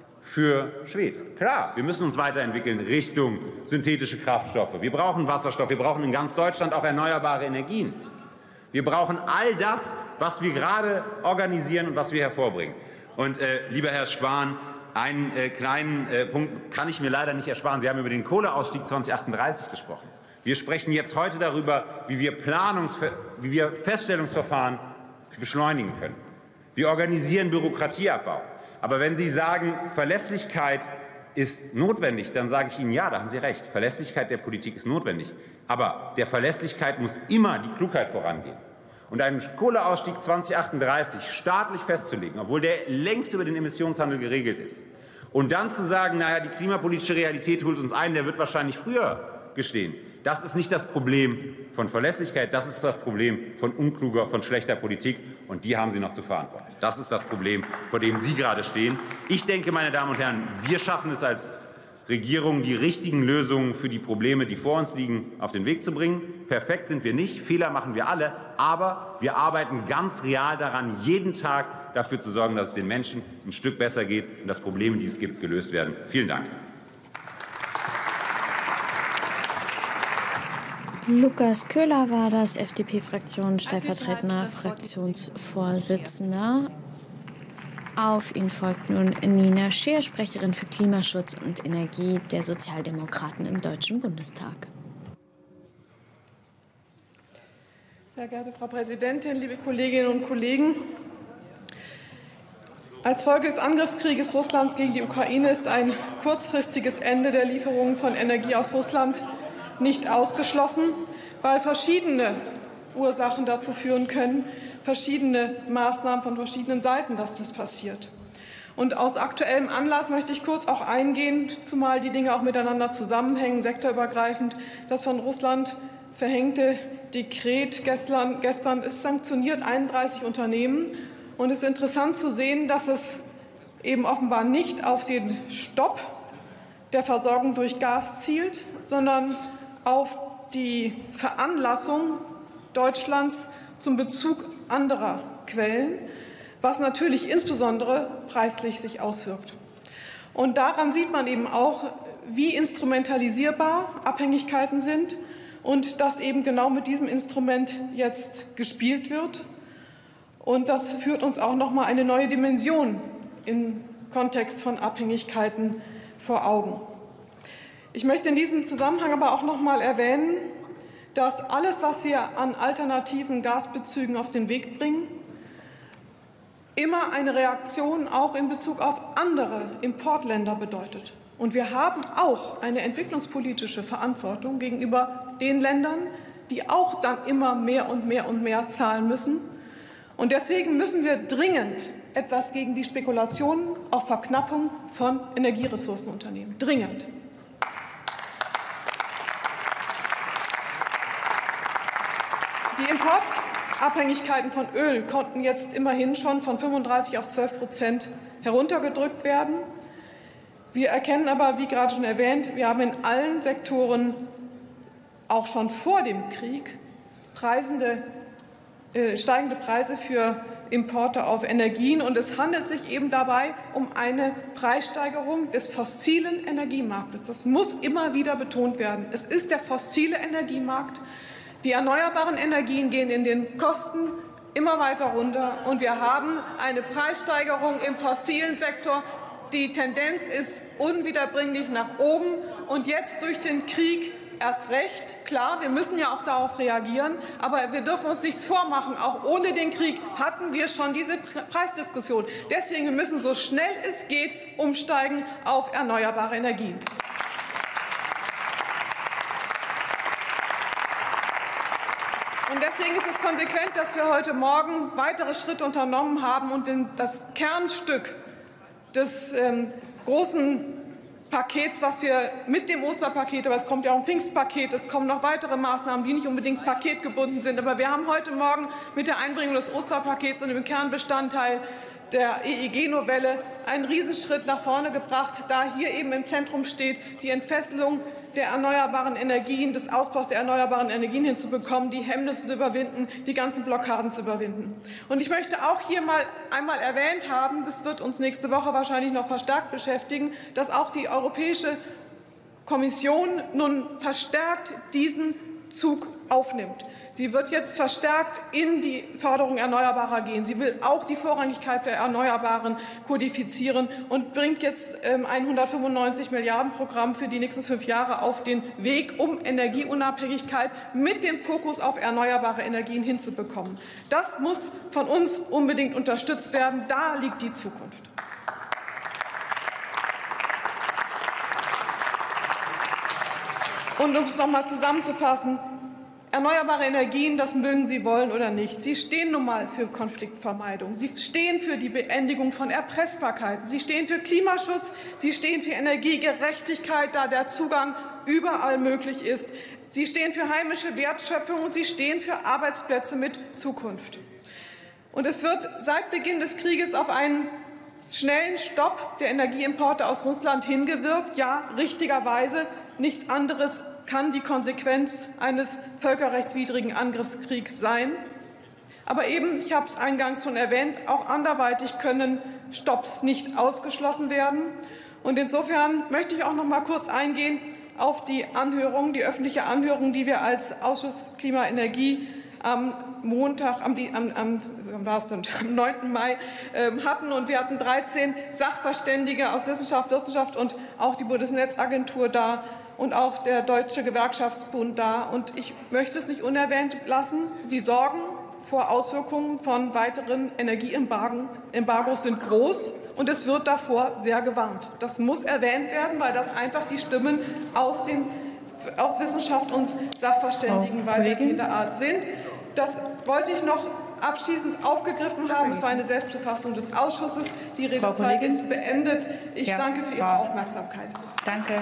für Schwedt. Klar, wir müssen uns weiterentwickeln Richtung synthetische Kraftstoffe. Wir brauchen Wasserstoff, wir brauchen in ganz Deutschland auch erneuerbare Energien. Wir brauchen all das, was wir gerade organisieren und was wir hervorbringen. Und äh, lieber Herr Spahn, einen äh, kleinen äh, Punkt kann ich mir leider nicht ersparen. Sie haben über den Kohleausstieg zweitausendachtunddreißig gesprochen. Wir sprechen jetzt heute darüber, wie wir, Planungs- wie wir Feststellungsverfahren beschleunigen können. Wir organisieren Bürokratieabbau. Aber wenn Sie sagen, Verlässlichkeit ist notwendig, dann sage ich Ihnen, ja, da haben Sie recht. Verlässlichkeit der Politik ist notwendig. Aber der Verlässlichkeit muss immer die Klugheit vorangehen. Und einen Kohleausstieg zweitausendachtunddreißig staatlich festzulegen, obwohl der längst über den Emissionshandel geregelt ist, und dann zu sagen, naja, die klimapolitische Realität holt uns ein, der wird wahrscheinlich früher gestehen. Das ist nicht das Problem von Verlässlichkeit, das ist das Problem von unkluger, von schlechter Politik. Und die haben Sie noch zu verantworten. Das ist das Problem, vor dem Sie gerade stehen. Ich denke, meine Damen und Herren, wir schaffen es als Regierung, die richtigen Lösungen für die Probleme, die vor uns liegen, auf den Weg zu bringen. Perfekt sind wir nicht, Fehler machen wir alle. Aber wir arbeiten ganz real daran, jeden Tag dafür zu sorgen, dass es den Menschen ein Stück besser geht und dass Probleme, die es gibt, gelöst werden. Vielen Dank. Lukas Köhler war das, F D P-Fraktion, stellvertretender Fraktionsvorsitzender. Auf ihn folgt nun Nina Scheer, Sprecherin für Klimaschutz und Energie der Sozialdemokraten im Deutschen Bundestag. Sehr geehrte Frau Präsidentin, liebe Kolleginnen und Kollegen! Als Folge des Angriffskrieges Russlands gegen die Ukraine ist ein kurzfristiges Ende der Lieferungen von Energie aus Russland nicht ausgeschlossen, weil verschiedene Ursachen dazu führen können, verschiedene Maßnahmen von verschiedenen Seiten, dass dies passiert. Und aus aktuellem Anlass möchte ich kurz auch eingehen, zumal die Dinge auch miteinander zusammenhängen, sektorübergreifend. Das von Russland verhängte Dekret gestern, gestern ist sanktioniert einunddreißig Unternehmen. Und es ist interessant zu sehen, dass es eben offenbar nicht auf den Stopp der Versorgung durch Gas zielt, sondern auf die Veranlassung Deutschlands zum Bezug anderer Quellen, was natürlich insbesondere preislich sich auswirkt. Und daran sieht man eben auch, wie instrumentalisierbar Abhängigkeiten sind und dass eben genau mit diesem Instrument jetzt gespielt wird. Und das führt uns auch noch mal eine neue Dimension im Kontext von Abhängigkeiten vor Augen. Ich möchte in diesem Zusammenhang aber auch noch mal erwähnen, dass alles, was wir an alternativen Gasbezügen auf den Weg bringen, immer eine Reaktion auch in Bezug auf andere Importländer bedeutet. Und wir haben auch eine entwicklungspolitische Verantwortung gegenüber den Ländern, die auch dann immer mehr und mehr und mehr zahlen müssen. Und deswegen müssen wir dringend etwas gegen die Spekulationen auf Verknappung von Energieressourcen unternehmen. Dringend. Die Importabhängigkeiten von Öl konnten jetzt immerhin schon von fünfunddreißig auf zwölf Prozent heruntergedrückt werden. Wir erkennen aber, wie gerade schon erwähnt, wir haben in allen Sektoren auch schon vor dem Krieg preisende, äh, steigende Preise für Importe auf Energien. Und es handelt sich eben dabei um eine Preissteigerung des fossilen Energiemarktes. Das muss immer wieder betont werden. Es ist der fossile Energiemarkt. Die erneuerbaren Energien gehen in den Kosten immer weiter runter, und wir haben eine Preissteigerung im fossilen Sektor. Die Tendenz ist unwiederbringlich nach oben, und jetzt durch den Krieg erst recht. Klar, wir müssen ja auch darauf reagieren, aber wir dürfen uns nichts vormachen. Auch ohne den Krieg hatten wir schon diese Preisdiskussion. Deswegen wir müssen so schnell es geht umsteigen auf erneuerbare Energien. Und deswegen ist es konsequent, dass wir heute Morgen weitere Schritte unternommen haben und das Kernstück des ähm, großen Pakets, was wir mit dem Osterpaket, aber es kommt ja auch ein Pfingstpaket, es kommen noch weitere Maßnahmen, die nicht unbedingt paketgebunden sind. Aber wir haben heute Morgen mit der Einbringung des Osterpakets und dem Kernbestandteil der E E G-Novelle einen Riesenschritt nach vorne gebracht, da hier eben im Zentrum steht, die Entfesselung der erneuerbaren Energien, des Ausbaus der erneuerbaren Energien hinzubekommen, die Hemmnisse zu überwinden, die ganzen Blockaden zu überwinden. Und ich möchte auch hier mal einmal erwähnt haben, das wird uns nächste Woche wahrscheinlich noch verstärkt beschäftigen, dass auch die Europäische Kommission nun verstärkt diesen Zug aufnimmt. Sie wird jetzt verstärkt in die Förderung Erneuerbarer gehen. Sie will auch die Vorrangigkeit der Erneuerbaren kodifizieren und bringt jetzt ein hundertfünfundneunzig Milliarden Programm für die nächsten fünf Jahre auf den Weg, um Energieunabhängigkeit mit dem Fokus auf erneuerbare Energien hinzubekommen. Das muss von uns unbedingt unterstützt werden. Da liegt die Zukunft. Und um es noch mal zusammenzufassen, erneuerbare Energien, das mögen Sie wollen oder nicht, sie stehen nun mal für Konfliktvermeidung, sie stehen für die Beendigung von Erpressbarkeiten, sie stehen für Klimaschutz, sie stehen für Energiegerechtigkeit, da der Zugang überall möglich ist, sie stehen für heimische Wertschöpfung und sie stehen für Arbeitsplätze mit Zukunft. Und es wird seit Beginn des Krieges auf einen schnellen Stopp der Energieimporte aus Russland hingewirkt. Ja, richtigerweise. Nichts anderes kann die Konsequenz eines völkerrechtswidrigen Angriffskriegs sein. Aber eben, ich habe es eingangs schon erwähnt, auch anderweitig können Stopps nicht ausgeschlossen werden. Und insofern möchte ich auch noch mal kurz eingehen auf die Anhörung, die öffentliche Anhörung, die wir als Ausschuss Klima Energie am Montag, am, am, am, am neunten Mai ähm, hatten. Und wir hatten dreizehn Sachverständige aus Wissenschaft, Wirtschaft und auch die Bundesnetzagentur da und auch der Deutsche Gewerkschaftsbund da. Und ich möchte es nicht unerwähnt lassen, die Sorgen vor Auswirkungen von weiteren Energieembargos sind groß. Und es wird davor sehr gewarnt. Das muss erwähnt werden, weil das einfach die Stimmen aus, den, aus Wissenschaft und Sachverständigen weitergehender Art sind. Das wollte ich noch abschließend aufgegriffen haben. Es war eine Selbstbefassung des Ausschusses. Die Redezeit ist beendet. Ich ja, danke für Ihre Frau. Aufmerksamkeit. Danke.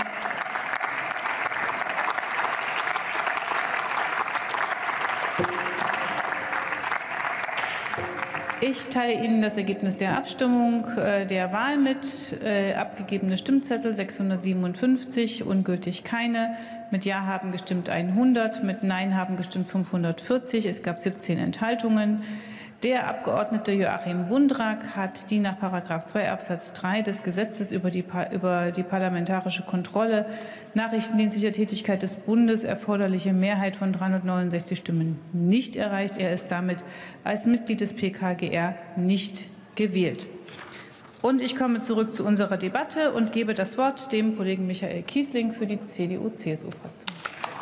Ich teile Ihnen das Ergebnis der Abstimmung äh, der Wahl mit. Äh, abgegebene Stimmzettel sechshundertsiebenundfünfzig, ungültig keine. Mit Ja haben gestimmt hundert, mit Nein haben gestimmt fünfhundertvierzig. Es gab siebzehn Enthaltungen. Der Abgeordnete Joachim Wundrak hat die nach Paragraph zwei Absatz drei des Gesetzes über die, über die parlamentarische Kontrolle nachrichtendienstlicher Tätigkeit des Bundes erforderliche Mehrheit von dreihundertneunundsechzig Stimmen nicht erreicht. Er ist damit als Mitglied des P K G R nicht gewählt. Und ich komme zurück zu unserer Debatte und gebe das Wort dem Kollegen Michael Kiesling für die C D U C S U-Fraktion.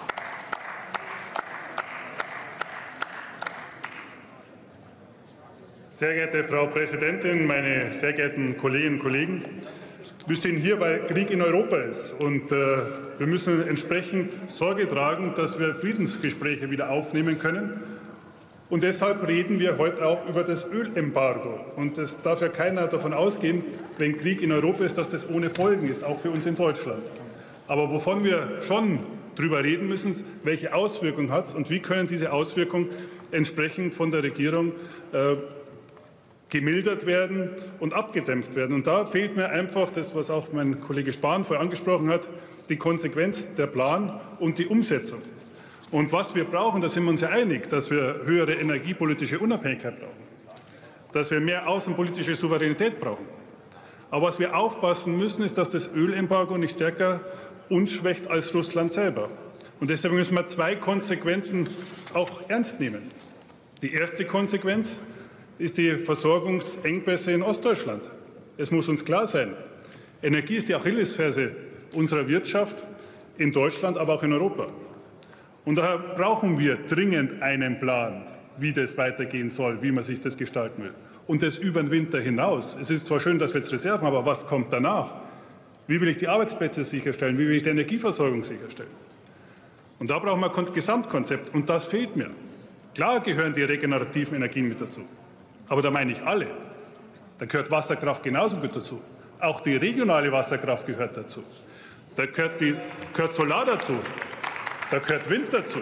Sehr geehrte Frau Präsidentin, meine sehr geehrten Kolleginnen und Kollegen! Wir stehen hier, weil Krieg in Europa ist. Und äh, wir müssen entsprechend Sorge tragen, dass wir Friedensgespräche wieder aufnehmen können. Und deshalb reden wir heute auch über das Ölembargo. Und es darf ja keiner davon ausgehen, wenn Krieg in Europa ist, dass das ohne Folgen ist, auch für uns in Deutschland. Aber wovon wir schon darüber reden müssen, welche Auswirkungen hat es und wie können diese Auswirkungen entsprechend von der Regierung äh, gemildert werden und abgedämpft werden. Und da fehlt mir einfach das, was auch mein Kollege Spahn vorher angesprochen hat, die Konsequenz, der Plan und die Umsetzung. Und was wir brauchen, da sind wir uns ja einig, dass wir höhere energiepolitische Unabhängigkeit brauchen, dass wir mehr außenpolitische Souveränität brauchen. Aber was wir aufpassen müssen, ist, dass das Ölembargo nicht stärker uns schwächt als Russland selber. Und deshalb müssen wir zwei Konsequenzen auch ernst nehmen. Die erste Konsequenz ist die Versorgungsengpässe in Ostdeutschland. Es muss uns klar sein, Energie ist die Achillesferse unserer Wirtschaft in Deutschland, aber auch in Europa. Und daher brauchen wir dringend einen Plan, wie das weitergehen soll, wie man sich das gestalten will. Und das über den Winter hinaus. Es ist zwar schön, dass wir jetzt Reserven haben, aber was kommt danach? Wie will ich die Arbeitsplätze sicherstellen? Wie will ich die Energieversorgung sicherstellen? Und da brauchen wir ein Gesamtkonzept. Und das fehlt mir. Klar gehören die regenerativen Energien mit dazu. Aber da meine ich alle. Da gehört Wasserkraft genauso gut dazu. Auch die regionale Wasserkraft gehört dazu. Da gehört, die, gehört Solar dazu. Da gehört Wind dazu.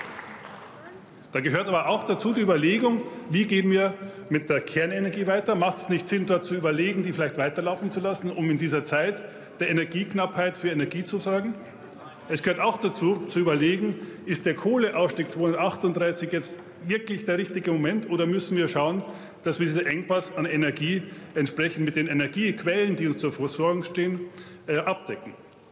Da gehört aber auch dazu die Überlegung, wie gehen wir mit der Kernenergie weiter? Macht es nicht Sinn, dort zu überlegen, die vielleicht weiterlaufen zu lassen, um in dieser Zeit der Energieknappheit für Energie zu sorgen? Es gehört auch dazu, zu überlegen, ist der Kohleausstieg zweihundertachtunddreißig jetzt wirklich der richtige Moment oder müssen wir schauen, dass wir diesen Engpass an Energie entsprechend mit den Energiequellen, die uns zur Versorgung stehen, äh, abdecken.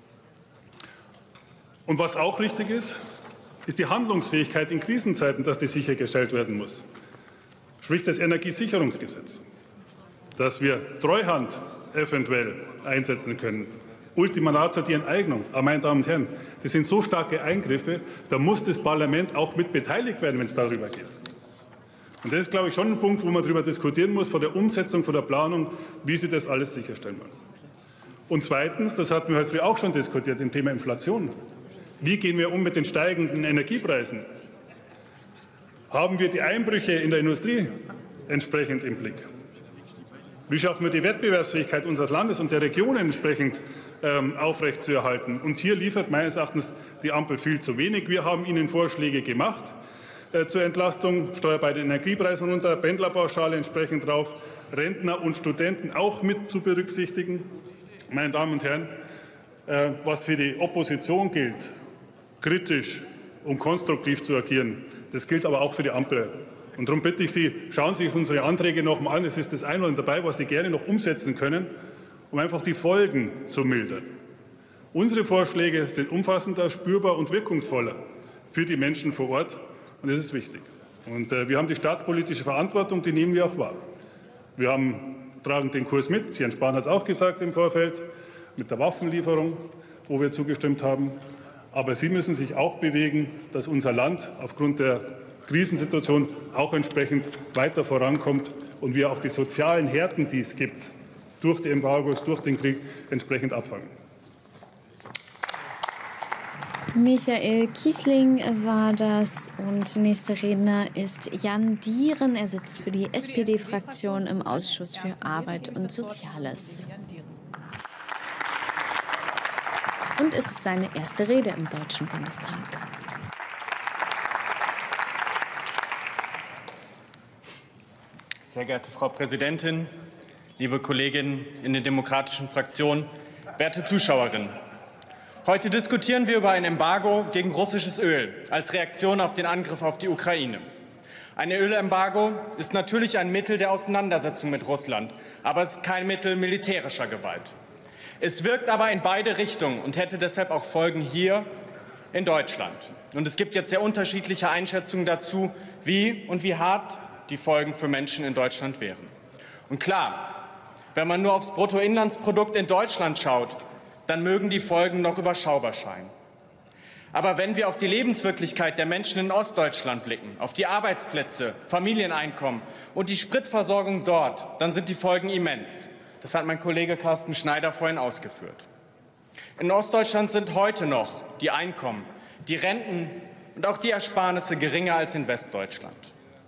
Und was auch richtig ist, ist die Handlungsfähigkeit in Krisenzeiten, dass die sichergestellt werden muss. Sprich das Energiesicherungsgesetz, dass wir Treuhand eventuell einsetzen können. Ultima Ratio die Enteignung. Aber meine Damen und Herren, das sind so starke Eingriffe, da muss das Parlament auch mit beteiligt werden, wenn es darüber geht. Und das ist, glaube ich, schon ein Punkt, wo man darüber diskutieren muss, vor der Umsetzung, vor der Planung, wie Sie das alles sicherstellen wollen. Und zweitens, das hatten wir heute früh auch schon diskutiert, im Thema Inflation. Wie gehen wir um mit den steigenden Energiepreisen? Haben wir die Einbrüche in der Industrie entsprechend im Blick? Wie schaffen wir die Wettbewerbsfähigkeit unseres Landes und der Region entsprechend ähm, aufrechtzuerhalten? Und hier liefert meines Erachtens die Ampel viel zu wenig. Wir haben Ihnen Vorschläge gemacht äh, zur Entlastung, Steuer bei den Energiepreisen runter, Pendlerpauschale entsprechend drauf, Rentner und Studenten auch mit zu berücksichtigen. Meine Damen und Herren, äh, was für die Opposition gilt, kritisch und konstruktiv zu agieren, das gilt aber auch für die Ampel. Und darum bitte ich Sie, schauen Sie sich unsere Anträge noch einmal an. Es ist das eine oder andere dabei, was Sie gerne noch umsetzen können, um einfach die Folgen zu mildern. Unsere Vorschläge sind umfassender, spürbar und wirkungsvoller für die Menschen vor Ort. Und das ist wichtig. Und äh, wir haben die staatspolitische Verantwortung, die nehmen wir auch wahr. Wir haben, tragen den Kurs mit, Jens Spahn hat es auch gesagt im Vorfeld, mit der Waffenlieferung, wo wir zugestimmt haben. Aber Sie müssen sich auch bewegen, dass unser Land aufgrund der Krisensituation auch entsprechend weiter vorankommt und wir auch die sozialen Härten, die es gibt, durch die Embargos, durch den Krieg, entsprechend abfangen. Michael Kiesling war das und nächster Redner ist Jan Dieren. Er sitzt für die S P D-Fraktion im Ausschuss für Arbeit und Soziales. Und es ist seine erste Rede im Deutschen Bundestag. Sehr geehrte Frau Präsidentin, liebe Kolleginnen in den demokratischen Fraktionen, werte Zuschauerinnen! Heute diskutieren wir über ein Embargo gegen russisches Öl als Reaktion auf den Angriff auf die Ukraine. Ein Ölembargo ist natürlich ein Mittel der Auseinandersetzung mit Russland, aber es ist kein Mittel militärischer Gewalt. Es wirkt aber in beide Richtungen und hätte deshalb auch Folgen hier in Deutschland. Und es gibt jetzt sehr unterschiedliche Einschätzungen dazu, wie und wie hart die Folgen für Menschen in Deutschland wären. Und klar, wenn man nur aufs Bruttoinlandsprodukt in Deutschland schaut, dann mögen die Folgen noch überschaubar scheinen. Aber wenn wir auf die Lebenswirklichkeit der Menschen in Ostdeutschland blicken, auf die Arbeitsplätze, Familieneinkommen und die Spritversorgung dort, dann sind die Folgen immens. Das hat mein Kollege Carsten Schneider vorhin ausgeführt. In Ostdeutschland sind heute noch die Einkommen, die Renten und auch die Ersparnisse geringer als in Westdeutschland.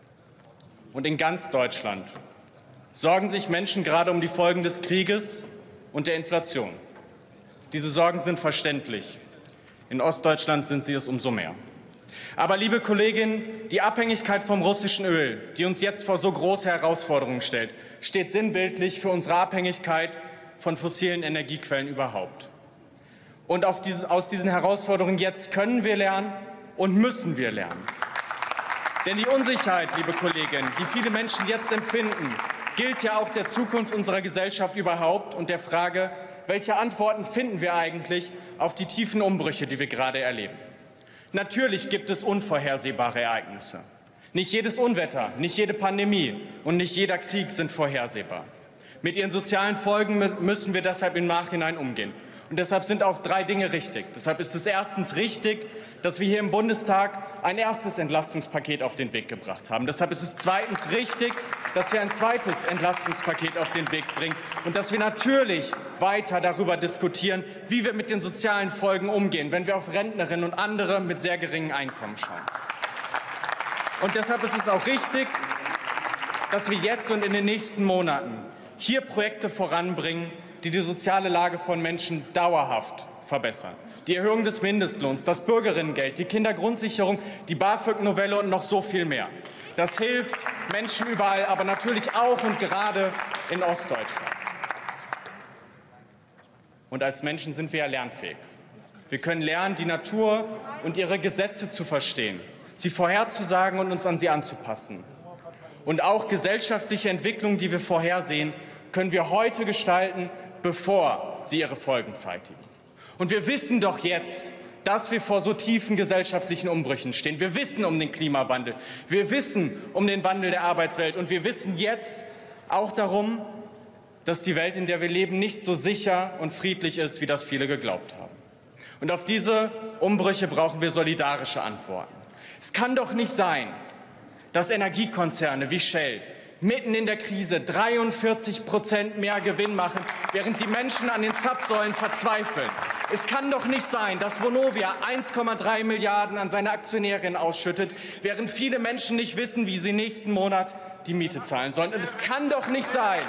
Und in ganz Deutschland sorgen sich Menschen gerade um die Folgen des Krieges und der Inflation. Diese Sorgen sind verständlich. In Ostdeutschland sind sie es umso mehr. Aber, liebe Kolleginnen, die Abhängigkeit vom russischen Öl, die uns jetzt vor so große Herausforderungen stellt, steht sinnbildlich für unsere Abhängigkeit von fossilen Energiequellen überhaupt. Und auf diese, aus diesen Herausforderungen jetzt können wir lernen und müssen wir lernen. Denn die Unsicherheit, liebe Kolleginnen, die viele Menschen jetzt empfinden, gilt ja auch der Zukunft unserer Gesellschaft überhaupt und der Frage, welche Antworten finden wir eigentlich auf die tiefen Umbrüche, die wir gerade erleben? Natürlich gibt es unvorhersehbare Ereignisse. Nicht jedes Unwetter, nicht jede Pandemie und nicht jeder Krieg sind vorhersehbar. Mit ihren sozialen Folgen müssen wir deshalb im Nachhinein umgehen. Und deshalb sind auch drei Dinge richtig. Deshalb ist es erstens richtig, dass wir hier im Bundestag ein erstes Entlastungspaket auf den Weg gebracht haben. Deshalb ist es zweitens richtig, dass wir ein zweites Entlastungspaket auf den Weg bringen und dass wir natürlich weiter darüber diskutieren, wie wir mit den sozialen Folgen umgehen, wenn wir auf Rentnerinnen und andere mit sehr geringen Einkommen schauen. Und deshalb ist es auch richtig, dass wir jetzt und in den nächsten Monaten hier Projekte voranbringen, die die soziale Lage von Menschen dauerhaft verbessern. Die Erhöhung des Mindestlohns, das Bürgerinnengeld, die Kindergrundsicherung, die BAföG-Novelle und noch so viel mehr. Das hilft Menschen überall, aber natürlich auch und gerade in Ostdeutschland. Und als Menschen sind wir ja lernfähig. Wir können lernen, die Natur und ihre Gesetze zu verstehen, sie vorherzusagen und uns an sie anzupassen. Und auch gesellschaftliche Entwicklungen, die wir vorhersehen, können wir heute gestalten, bevor sie ihre Folgen zeitigen. Und wir wissen doch jetzt, dass wir vor so tiefen gesellschaftlichen Umbrüchen stehen. Wir wissen um den Klimawandel, wir wissen um den Wandel der Arbeitswelt und wir wissen jetzt auch darum, dass die Welt, in der wir leben, nicht so sicher und friedlich ist, wie das viele geglaubt haben. Und auf diese Umbrüche brauchen wir solidarische Antworten. Es kann doch nicht sein, dass Energiekonzerne wie Shell mitten in der Krise dreiundvierzig Prozent mehr Gewinn machen, während die Menschen an den Zapfsäulen verzweifeln. Es kann doch nicht sein, dass Vonovia eins Komma drei Milliarden an seine Aktionärinnen ausschüttet, während viele Menschen nicht wissen, wie sie nächsten Monat die Miete zahlen sollen. Und es kann doch nicht sein,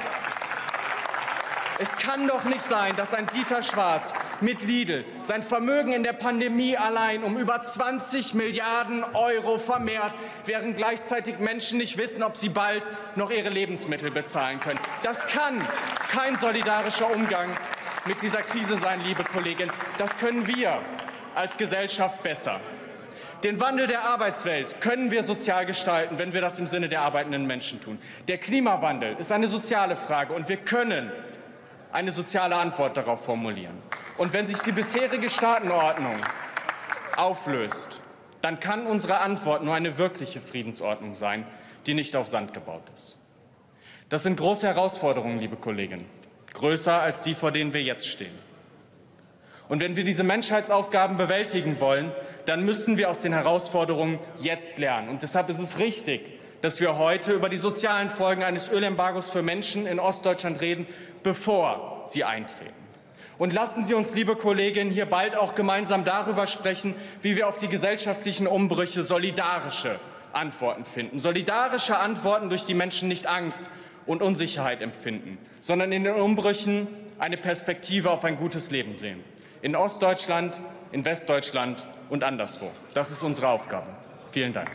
Es kann doch nicht sein, dass ein Dieter Schwarz mit Lidl sein Vermögen in der Pandemie allein um über zwanzig Milliarden Euro vermehrt, während gleichzeitig Menschen nicht wissen, ob sie bald noch ihre Lebensmittel bezahlen können. Das kann kein solidarischer Umgang mit dieser Krise sein, liebe Kolleginnen. Das können wir als Gesellschaft besser. Den Wandel der Arbeitswelt können wir sozial gestalten, wenn wir das im Sinne der arbeitenden Menschen tun. Der Klimawandel ist eine soziale Frage, und wir können eine soziale Antwort darauf formulieren. Und wenn sich die bisherige Staatenordnung auflöst, dann kann unsere Antwort nur eine wirkliche Friedensordnung sein, die nicht auf Sand gebaut ist. Das sind große Herausforderungen, liebe Kolleginnen, größer als die, vor denen wir jetzt stehen. Und wenn wir diese Menschheitsaufgaben bewältigen wollen, dann müssen wir aus den Herausforderungen jetzt lernen. Und deshalb ist es richtig, dass wir heute über die sozialen Folgen eines Ölembargos für Menschen in Ostdeutschland reden, bevor sie eintreten. Und lassen Sie uns, liebe Kolleginnen, hier bald auch gemeinsam darüber sprechen, wie wir auf die gesellschaftlichen Umbrüche solidarische Antworten finden. Solidarische Antworten, durch die Menschen nicht Angst und Unsicherheit empfinden, sondern in den Umbrüchen eine Perspektive auf ein gutes Leben sehen. In Ostdeutschland, in Westdeutschland und anderswo. Das ist unsere Aufgabe. Vielen Dank.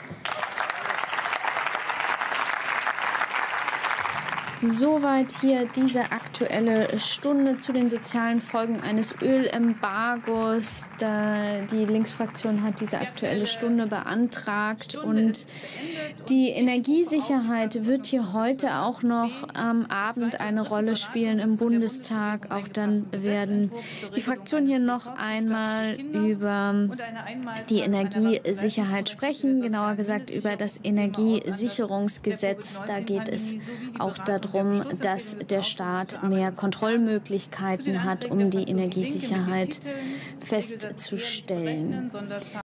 Soweit hier diese Aktuelle Stunde zu den sozialen Folgen eines Ölembargos. Die Linksfraktion hat diese Aktuelle Stunde beantragt und die Energiesicherheit wird hier heute auch noch am Abend eine Rolle spielen im Bundestag. Auch dann werden die Fraktionen hier noch einmal über die Energiesicherheit sprechen, genauer gesagt über das Energiesicherungsgesetz. Da geht es auch darum, dass der Staat mehr Kontrollmöglichkeiten hat, um die Energiesicherheit festzustellen.